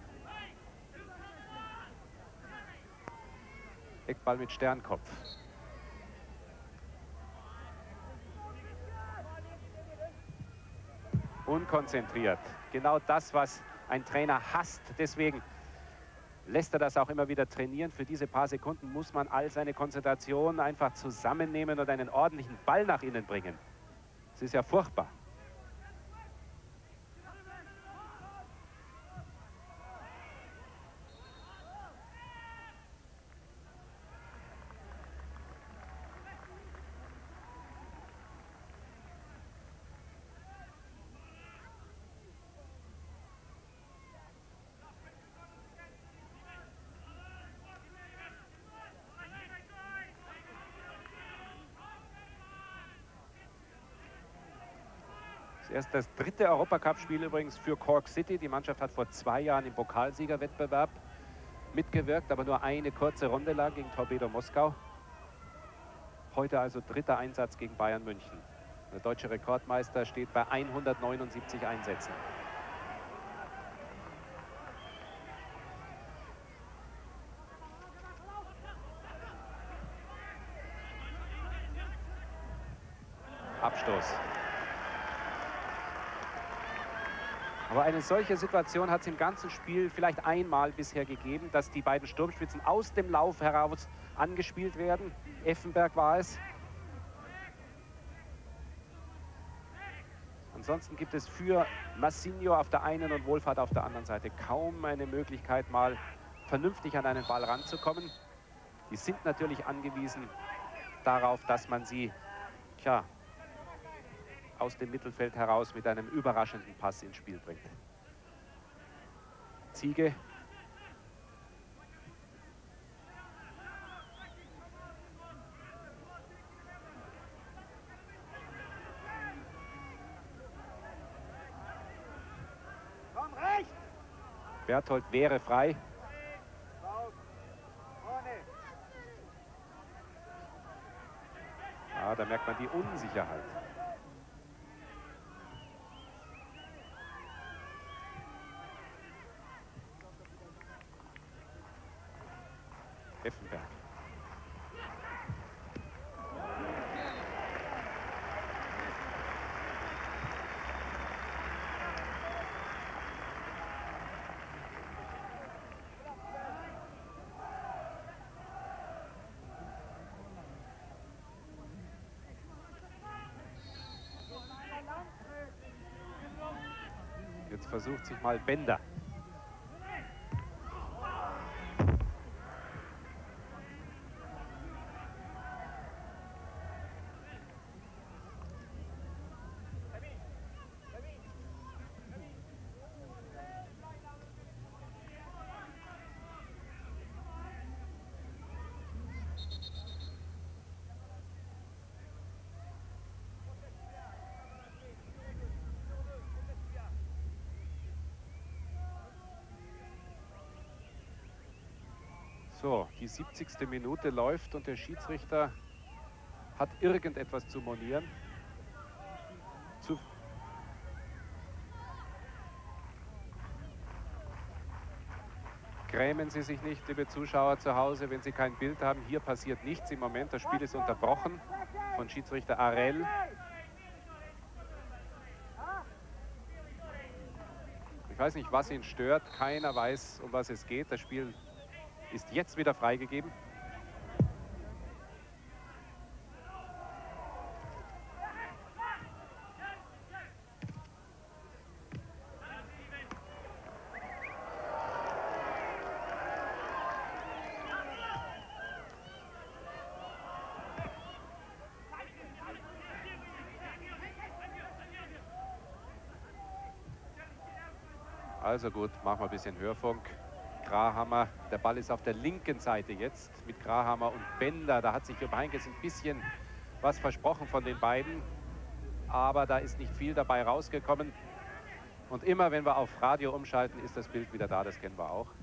S3: Eckball mit Sternkopf. Unkonzentriert. Genau das, was ein Trainer hasst. Deswegen lässt er das auch immer wieder trainieren. Für diese paar Sekunden muss man all seine Konzentration einfach zusammennehmen und einen ordentlichen Ball nach innen bringen. Es ist ja furchtbar. Erst das dritte Europacup-Spiel übrigens für Cork City. Die Mannschaft hat vor zwei Jahren im Pokalsiegerwettbewerb mitgewirkt, aber nur eine kurze Runde lang gegen Torpedo Moskau. Heute also dritter Einsatz gegen Bayern München. Der deutsche Rekordmeister steht bei hundertneunundsiebzig Einsätzen. Abstoß. Aber eine solche Situation hat es im ganzen Spiel vielleicht einmal bisher gegeben, dass die beiden Sturmspitzen aus dem Lauf heraus angespielt werden. Effenberg war es. Ansonsten gibt es für Massinho auf der einen und Wohlfahrt auf der anderen Seite kaum eine Möglichkeit, mal vernünftig an einen Ball ranzukommen. Die sind natürlich angewiesen darauf, dass man sie, tja, aus dem Mittelfeld heraus mit einem überraschenden Pass ins Spiel bringt. Ziege.
S4: Komm rechts!
S3: Berthold wäre frei.
S4: Raus! Vorne!
S3: Ja, da merkt man die Unsicherheit. Effenberg. Jetzt versucht sich mal Bender. So, die siebzigste Minute läuft und der Schiedsrichter hat irgendetwas zu monieren. Zu Grämen Sie sich nicht, liebe Zuschauer zu Hause, wenn Sie kein Bild haben. Hier passiert nichts im Moment. Das Spiel ist unterbrochen von Schiedsrichter Arell. Ich weiß nicht, was ihn stört. Keiner weiß, um was es geht. Das Spiel ist jetzt wieder freigegeben. Also gut, machen wir ein bisschen Hörfunk. Grahammer. Der Ball ist auf der linken Seite jetzt mit Grahammer und Bender. Da hat sich Jupp Heynckes ein bisschen was versprochen von den beiden. Aber da ist nicht viel dabei rausgekommen. Und immer, wenn wir auf Radio umschalten, ist das Bild wieder da. Das kennen wir auch.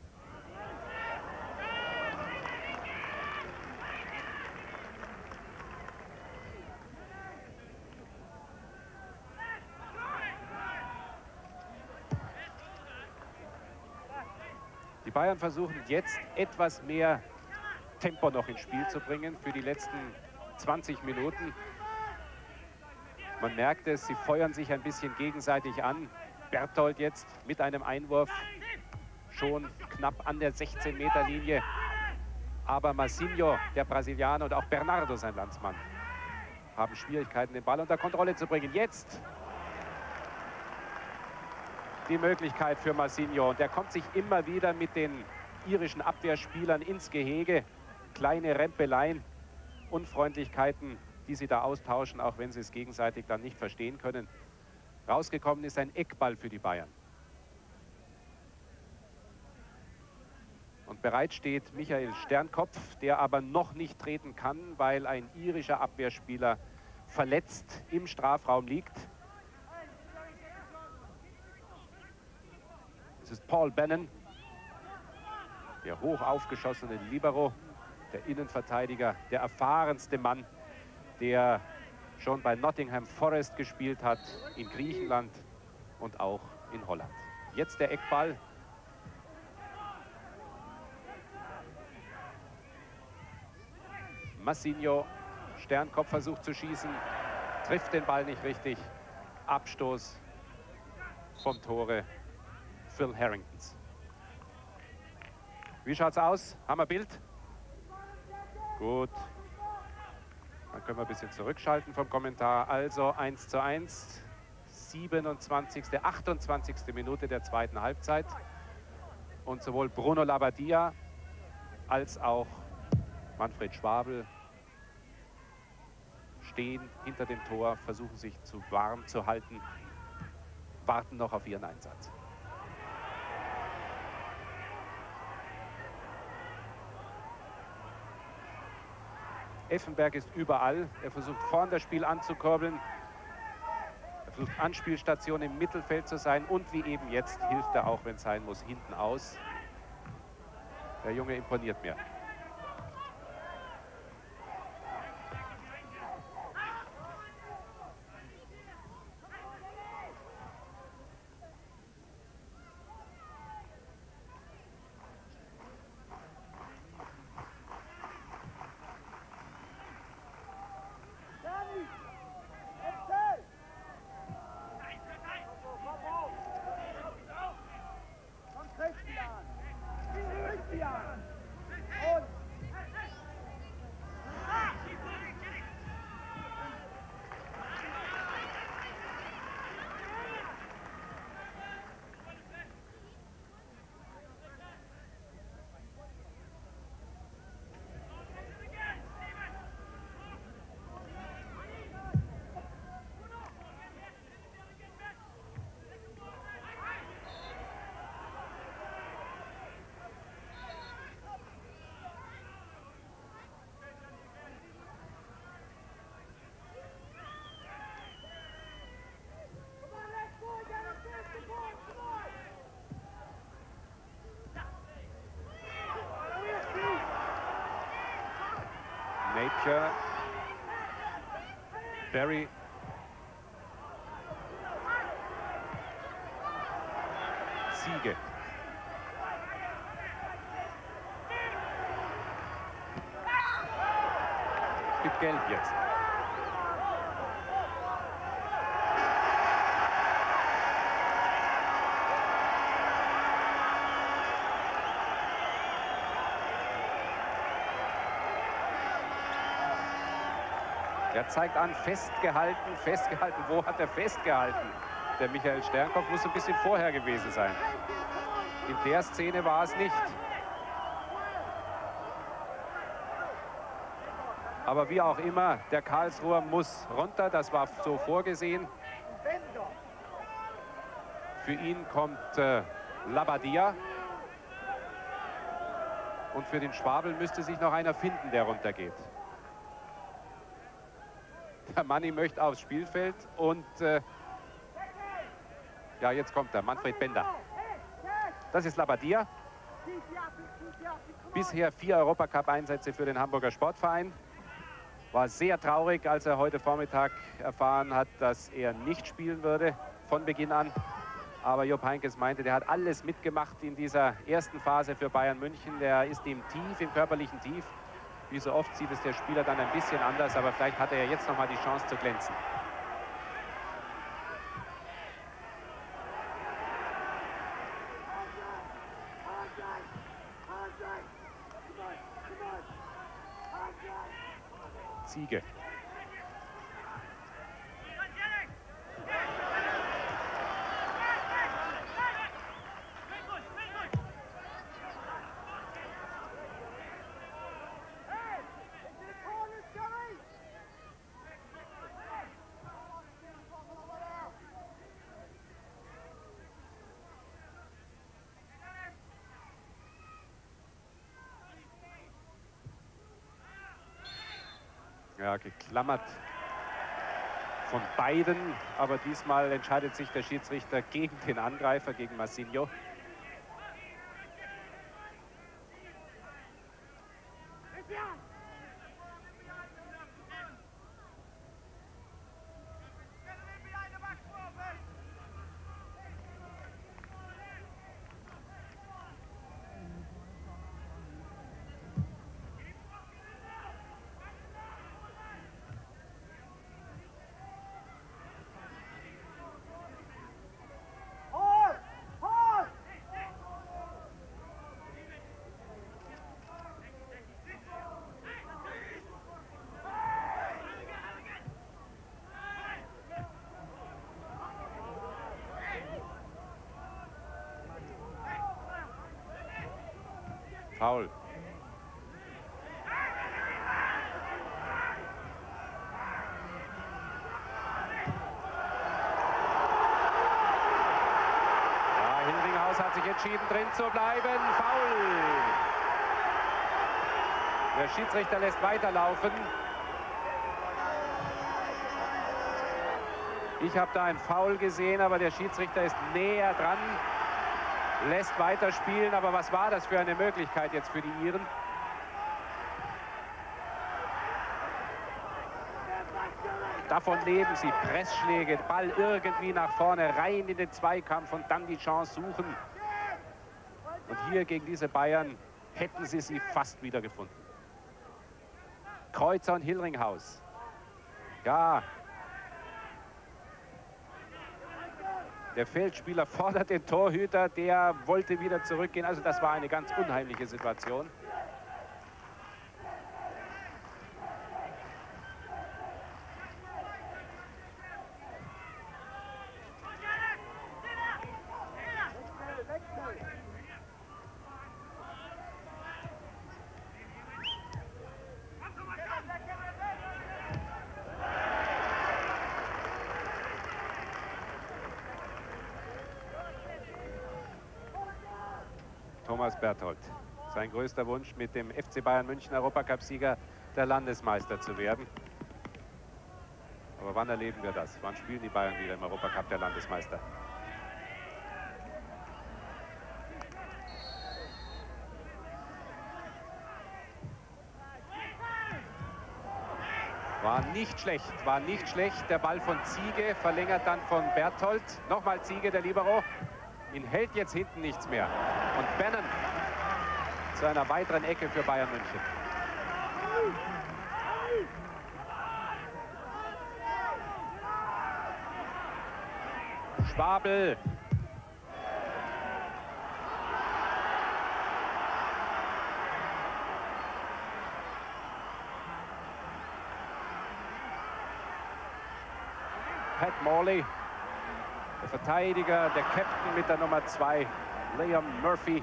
S3: Die Bayern versuchen jetzt etwas mehr Tempo noch ins Spiel zu bringen für die letzten zwanzig Minuten. Man merkt es, sie feuern sich ein bisschen gegenseitig an. Berthold jetzt mit einem Einwurf schon knapp an der sechzehn Meter Linie. Aber Massinho, der Brasilianer, und auch Bernardo, sein Landsmann, haben Schwierigkeiten, den Ball unter Kontrolle zu bringen. Jetzt die Möglichkeit für Massinho. Und der kommt sich immer wieder mit den irischen Abwehrspielern ins Gehege. Kleine Rempeleien, Unfreundlichkeiten, die sie da austauschen, auch wenn sie es gegenseitig dann nicht verstehen können. Rausgekommen ist ein Eckball für die Bayern. Und bereit steht Michael Sternkopf, der aber noch nicht treten kann, weil ein irischer Abwehrspieler verletzt im Strafraum liegt. Es ist Paul Bannon, der hoch aufgeschossene Libero, der Innenverteidiger, der erfahrenste Mann, der schon bei Nottingham Forest gespielt hat, in Griechenland und auch in Holland. Jetzt der Eckball. Massinho, Sternkopf versucht zu schießen, trifft den Ball nicht richtig. Abstoß vom Tore Phil Harringtons. Wie schaut's aus? Haben wir Bild? Gut. Dann können wir ein bisschen zurückschalten vom Kommentar. Also eins zu eins, siebenundzwanzigste, achtundzwanzigste Minute der zweiten Halbzeit. Und sowohl Bruno Labbadia als auch Manfred Schwabel stehen hinter dem Tor, versuchen sich zu warm zu halten, warten noch auf ihren Einsatz. Effenberg ist überall. Er versucht vorn das Spiel anzukurbeln. Er versucht Anspielstation im Mittelfeld zu sein. Und wie eben jetzt hilft er auch, wenn es sein muss, hinten aus. Der Junge imponiert mir. Napier, Barry, Siege. Es gibt Gelb jetzt. Er zeigt an, festgehalten, festgehalten. Wo hat er festgehalten? Der Michael Sternkopf muss ein bisschen vorher gewesen sein. In der Szene war es nicht. Aber wie auch immer, der Karlsruher muss runter. Das war so vorgesehen. Für ihn kommt äh, Labbadia. Und für den Schwabel müsste sich noch einer finden, der runtergeht. Der Manni möchte aufs Spielfeld und äh, ja, jetzt kommt er, Manfred Bender. Das ist Labbadia. Bisher vier Europacup-Einsätze für den Hamburger Sportverein. War sehr traurig, als er heute Vormittag erfahren hat, dass er nicht spielen würde von Beginn an. Aber Jupp Heynckes meinte, der hat alles mitgemacht in dieser ersten Phase für Bayern München. Der ist im Tief, im körperlichen Tief. Wie so oft sieht es der Spieler dann ein bisschen anders, aber vielleicht hat er jetzt noch mal die Chance zu glänzen. Ziege. Ja, geklammert von beiden, aber diesmal entscheidet sich der Schiedsrichter gegen den Angreifer, gegen Massinho. Foul. Ja, Hilringhaus hat sich entschieden, drin zu bleiben. Foul. Der Schiedsrichter lässt weiterlaufen. Ich habe da ein Foul gesehen, aber der Schiedsrichter ist näher dran. Lässt weiterspielen, aber was war das für eine Möglichkeit jetzt für die Iren? Davon leben sie. Pressschläge, Ball irgendwie nach vorne, rein in den Zweikampf und dann die Chance suchen. Und hier gegen diese Bayern hätten sie sie fast wieder gefunden. Kreuzer und Hilringhaus. Ja. Der Feldspieler fordert den Torhüter, der wollte wieder zurückgehen. Also das war eine ganz unheimliche Situation. Thomas Berthold. Sein größter Wunsch, mit dem F C Bayern München Europacup-Sieger der Landesmeister zu werden. Aber wann erleben wir das? Wann spielen die Bayern wieder im Europacup der Landesmeister? War nicht schlecht, war nicht schlecht. Der Ball von Ziege, verlängert dann von Berthold. Nochmal Ziege, der Libero. Ihn hält jetzt hinten nichts mehr. Und Bannon zu einer weiteren Ecke für Bayern München. Schwabel. Pat Morley. Der Verteidiger, der Captain mit der Nummer zwei, Liam Murphy.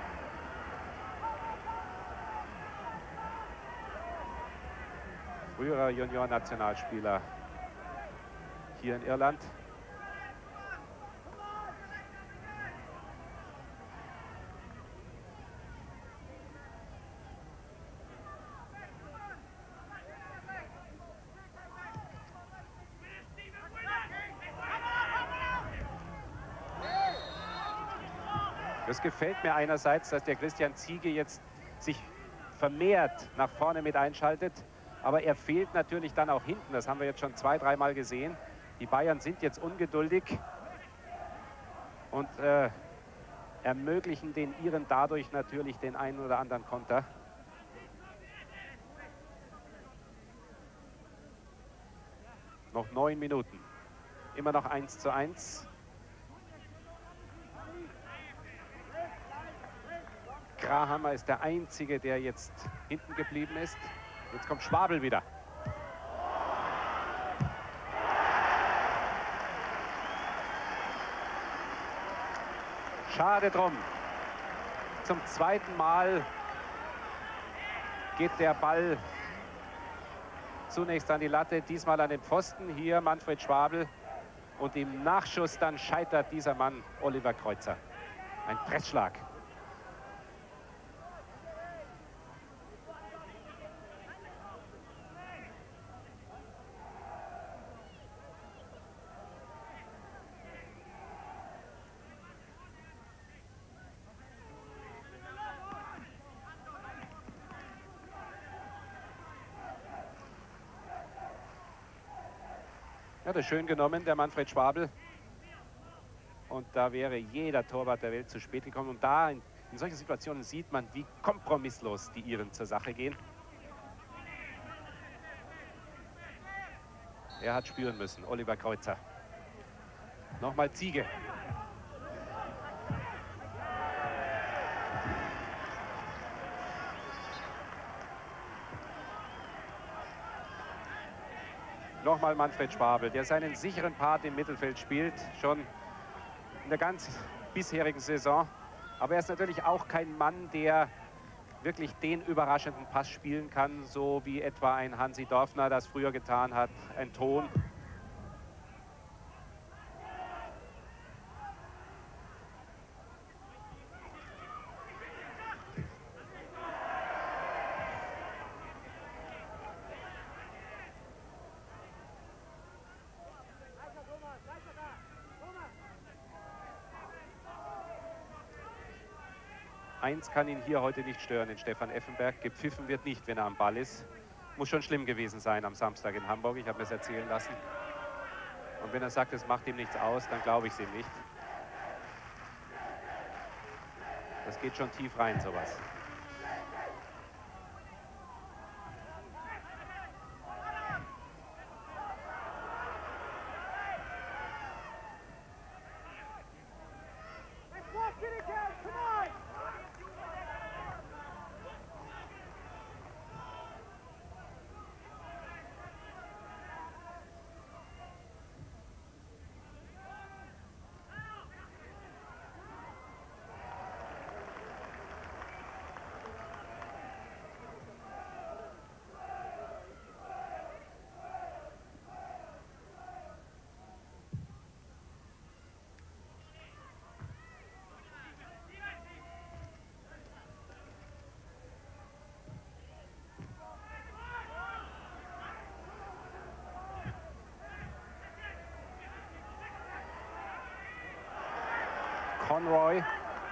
S3: Früherer Junior-Nationalspieler hier in Irland. Das gefällt mir einerseits, dass der Christian Ziege jetzt sich vermehrt nach vorne mit einschaltet. Aber er fehlt natürlich dann auch hinten. Das haben wir jetzt schon zwei, dreimal gesehen. Die Bayern sind jetzt ungeduldig und äh, ermöglichen den Iren dadurch natürlich den einen oder anderen Konter. Noch neun Minuten. Immer noch eins zu eins. Grahammer ist der Einzige, der jetzt hinten geblieben ist. Jetzt kommt Schwabel wieder. Schade drum. Zum zweiten Mal geht der Ball zunächst an die Latte, diesmal an den Pfosten. Hier Manfred Schwabel. Und im Nachschuss dann scheitert dieser Mann, Oliver Kreuzer. Ein Pressschlag. Ja, das ist schön genommen, der Manfred Schwabel. Und da wäre jeder Torwart der Welt zu spät gekommen. Und da, in, in solchen Situationen sieht man, wie kompromisslos die Iren zur Sache gehen. Er hat spüren müssen, Oliver Kreuzer. Nochmal Ziege. Nochmal Manfred Schwabel, der seinen sicheren Part im Mittelfeld spielt, schon in der ganz bisherigen Saison. Aber er ist natürlich auch kein Mann, der wirklich den überraschenden Pass spielen kann, so wie etwa ein Hansi Dorfner das früher getan hat, ein Ton. Eins kann ihn hier heute nicht stören, den Stefan Effenberg. Gepfiffen wird nicht, wenn er am Ball ist. Muss schon schlimm gewesen sein am Samstag in Hamburg. Ich habe mir das erzählen lassen. Und wenn er sagt, es macht ihm nichts aus, dann glaube ich es ihm nicht. Das geht schon tief rein, sowas. Conroy.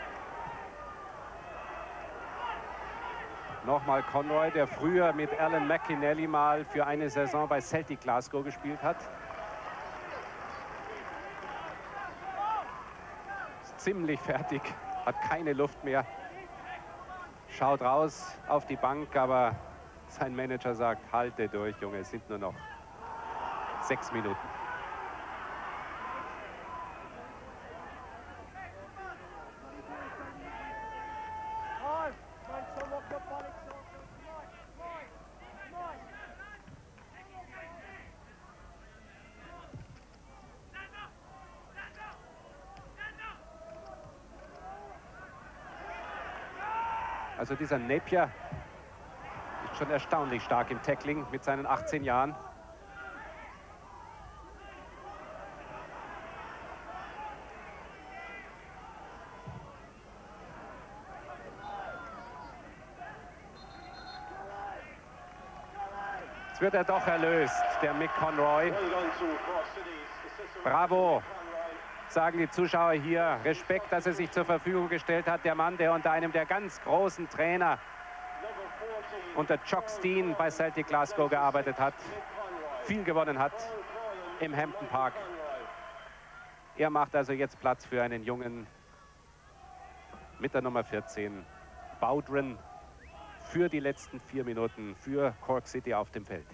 S3: Nochmal Conroy, der früher mit Alan McInally mal für eine Saison bei Celtic Glasgow gespielt hat. Ist ziemlich fertig, hat keine Luft mehr. Schaut raus auf die Bank, aber sein Manager sagt, halte durch, Junge, es sind nur noch sechs Minuten. Also dieser Napier ist schon erstaunlich stark im Tackling mit seinen achtzehn Jahren. Jetzt wird er doch erlöst, der Mick Conroy. Bravo sagen die Zuschauer hier. Respekt, dass er sich zur Verfügung gestellt hat. Der Mann, der unter einem der ganz großen Trainer, unter Jock Stein bei Celtic Glasgow gearbeitet hat, viel gewonnen hat im Hampden Park. Er macht also jetzt Platz für einen Jungen mit der Nummer vierzehn, Bowdren, für die letzten vier Minuten für Cork City auf dem Feld.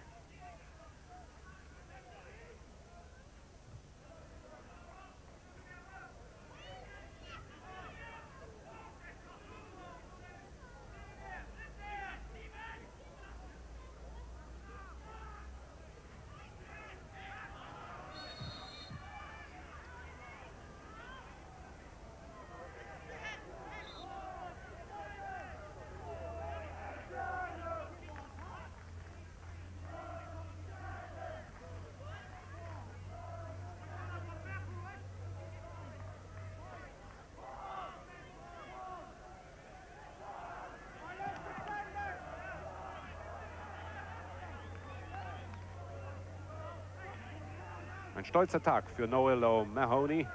S3: Ein stolzer Tag für Noel O'Mahony.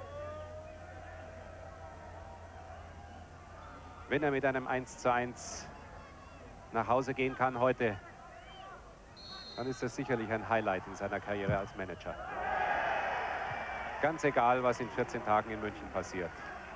S3: Wenn er mit einem eins zu eins nach Hause gehen kann heute, dann ist das sicherlich ein Highlight in seiner Karriere als Manager. Ganz egal, was in vierzehn Tagen in München passiert.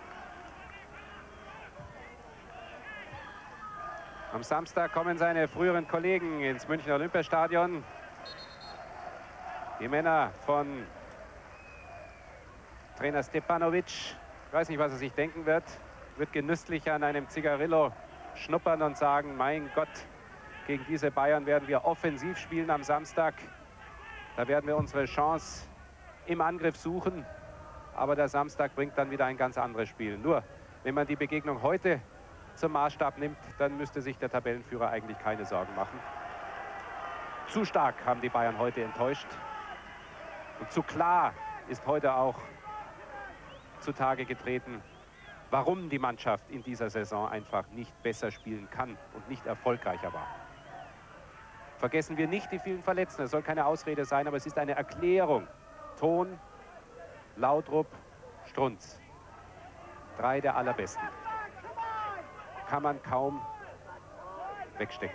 S3: Am Samstag kommen seine früheren Kollegen ins Münchner Olympiastadion. Die Männer von Trainer Stepanovic. Ich weiß nicht, was er sich denken wird. Wird genüsslich an einem Zigarillo schnuppern und sagen, mein Gott, gegen diese Bayern werden wir offensiv spielen am Samstag. Da werden wir unsere Chance im Angriff suchen. Aber der Samstag bringt dann wieder ein ganz anderes Spiel. Nur, wenn man die Begegnung heute zum Maßstab nimmt, dann müsste sich der Tabellenführer eigentlich keine Sorgen machen. Zu stark haben die Bayern heute enttäuscht. Und zu klar ist heute auch zutage getreten, warum die Mannschaft in dieser Saison einfach nicht besser spielen kann und nicht erfolgreicher war. Vergessen wir nicht die vielen Verletzten. Es soll keine Ausrede sein, aber es ist eine Erklärung. Thon, Laudrup, Strunz. Drei der allerbesten. Kann man kaum wegstecken.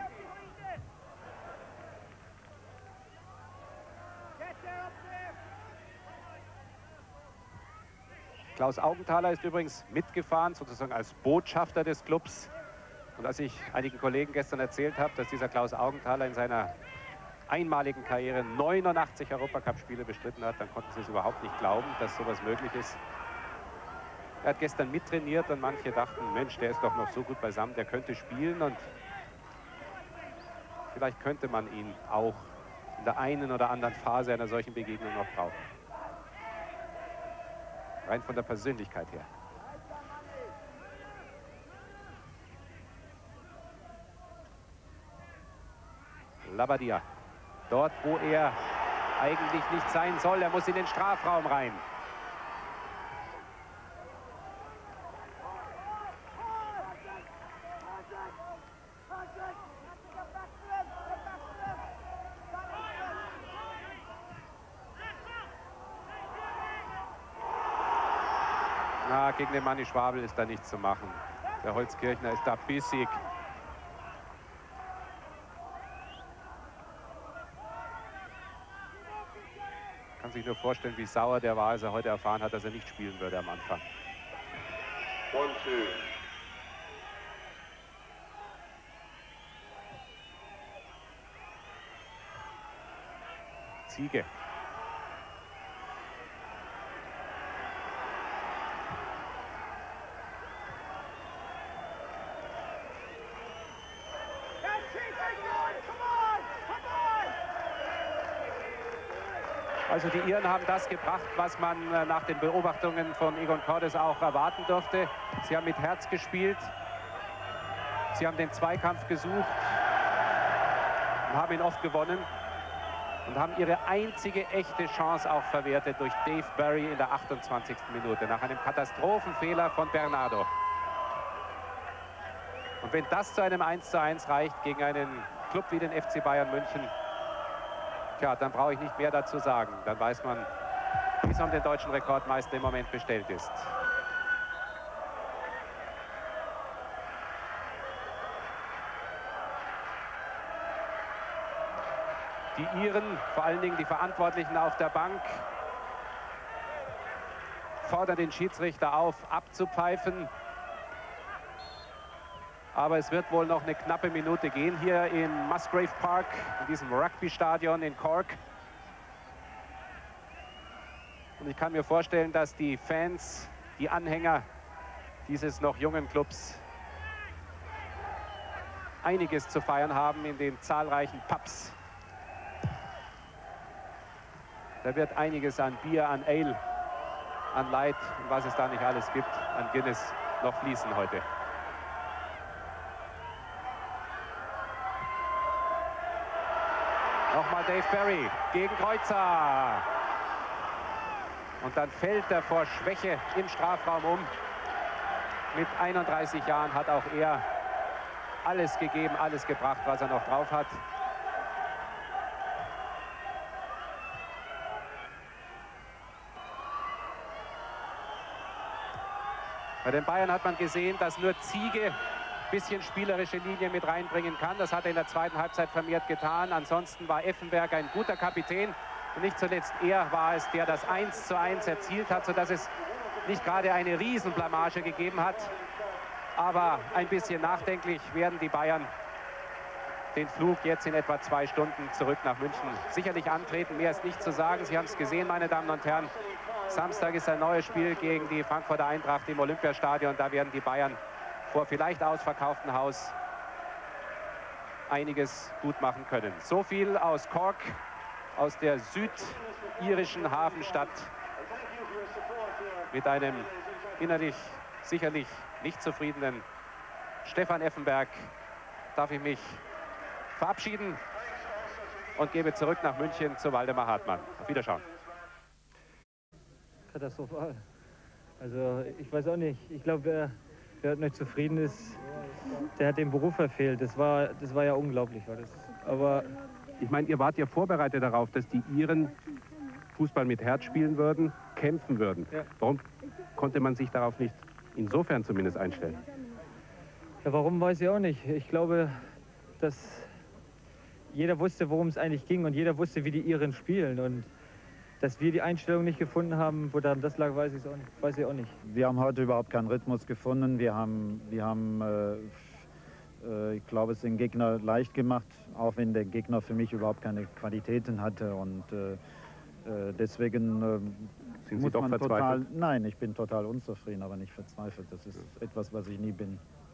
S3: Klaus Augenthaler ist übrigens mitgefahren, sozusagen als Botschafter des Clubs. Und als ich einigen Kollegen gestern erzählt habe, dass dieser Klaus Augenthaler in seiner einmaligen Karriere neunundachtzig Europacup-Spiele bestritten hat, dann konnten sie es überhaupt nicht glauben, dass sowas möglich ist. Er hat gestern mittrainiert und manche dachten, Mensch, der ist doch noch so gut beisammen, der könnte spielen und vielleicht könnte man ihn auch in der einen oder anderen Phase einer solchen Begegnung noch brauchen. Rein von der Persönlichkeit her. Labadia. Dort, wo er eigentlich nicht sein soll. Er muss in den Strafraum rein. Na, gegen den Manni Schwabel ist da nichts zu machen. Der Holzkirchner ist da bissig. Kann sich nur vorstellen, wie sauer der war, als er heute erfahren hat, dass er nicht spielen würde am Anfang.
S2: One, two.
S3: Ziege. Also die Iren haben das gebracht, was man nach den Beobachtungen von Egon Cordes auch erwarten durfte. Sie haben mit Herz gespielt. Sie haben den Zweikampf gesucht und haben ihn oft gewonnen. Und haben ihre einzige echte Chance auch verwertet durch Dave Barry in der achtundzwanzigsten Minute. Nach einem Katastrophenfehler von Bernardo. Und wenn das zu einem eins zu eins reicht gegen einen Club wie den F C Bayern München, tja, dann brauche ich nicht mehr dazu sagen. Dann weiß man, wie es um den deutschen Rekordmeister im Moment bestellt ist. Die Iren, vor allen Dingen die Verantwortlichen auf der Bank, fordern den Schiedsrichter auf, abzupfeifen. Aber es wird wohl noch eine knappe Minute gehen hier in Musgrave Park, in diesem Rugby-Stadion in Cork. Und ich kann mir vorstellen, dass die Fans, die Anhänger dieses noch jungen Clubs einiges zu feiern haben in den zahlreichen Pubs. Da wird einiges an Bier, an Ale, an Light und was es da nicht alles gibt, an Guinness noch fließen heute. Nochmal Dave Berry gegen Kreuzer. Und dann fällt er vor Schwäche im Strafraum um. Mit einunddreißig Jahren hat auch er alles gegeben, alles gebracht, was er noch drauf hat. Bei den Bayern hat man gesehen, dass nur Ziege ein bisschen spielerische Linie mit reinbringen kann. Das hat er in der zweiten Halbzeit vermehrt getan. Ansonsten war Effenberg ein guter Kapitän. Und nicht zuletzt er war es, der das eins zu eins erzielt hat, sodass es nicht gerade eine Riesenblamage gegeben hat. Aber ein bisschen nachdenklich werden die Bayern den Flug jetzt in etwa zwei Stunden zurück nach München sicherlich antreten. Mehr ist nicht zu sagen. Sie haben es gesehen, meine Damen und Herren. Samstag ist ein neues Spiel gegen die Frankfurter Eintracht im Olympiastadion. Da werden die Bayern vor vielleicht ausverkauftem Haus einiges gut machen können. So viel aus Cork, aus der südirischen Hafenstadt, mit einem innerlich sicherlich nicht zufriedenen Stefan Effenberg darf ich mich verabschieden und gebe zurück nach München zu Waldemar Hartmann. Auf Wiederschauen.
S5: Katastrophal. Also ich weiß auch nicht. Ich glaube, wer, wer nicht zufrieden ist, der hat den Beruf verfehlt. Das war, das war ja unglaublich. War das. Aber
S6: ich meine, ihr wart ja vorbereitet darauf, dass die Iren Fußball mit Herz spielen würden, kämpfen würden.
S5: Ja.
S6: Warum konnte man sich darauf nicht insofern zumindest einstellen?
S5: Ja, warum, weiß ich auch nicht. Ich glaube, dass jeder wusste, worum es eigentlich ging und jeder wusste, wie die Iren spielen. Und dass wir die Einstellung nicht gefunden haben, wo dann das lag, weiß ich auch nicht. Weiß ich auch nicht.
S7: Wir haben heute überhaupt keinen Rhythmus gefunden. Wir haben, wir haben äh, äh, ich glaube, es den Gegner leicht gemacht, auch wenn der Gegner für mich überhaupt keine Qualitäten hatte. Und äh, äh, deswegen äh,
S6: Sind Sie
S7: muss
S6: doch
S7: man
S6: verzweifelt?
S7: total. Nein, ich bin total unzufrieden, aber nicht verzweifelt. Das ist etwas, was ich nie bin.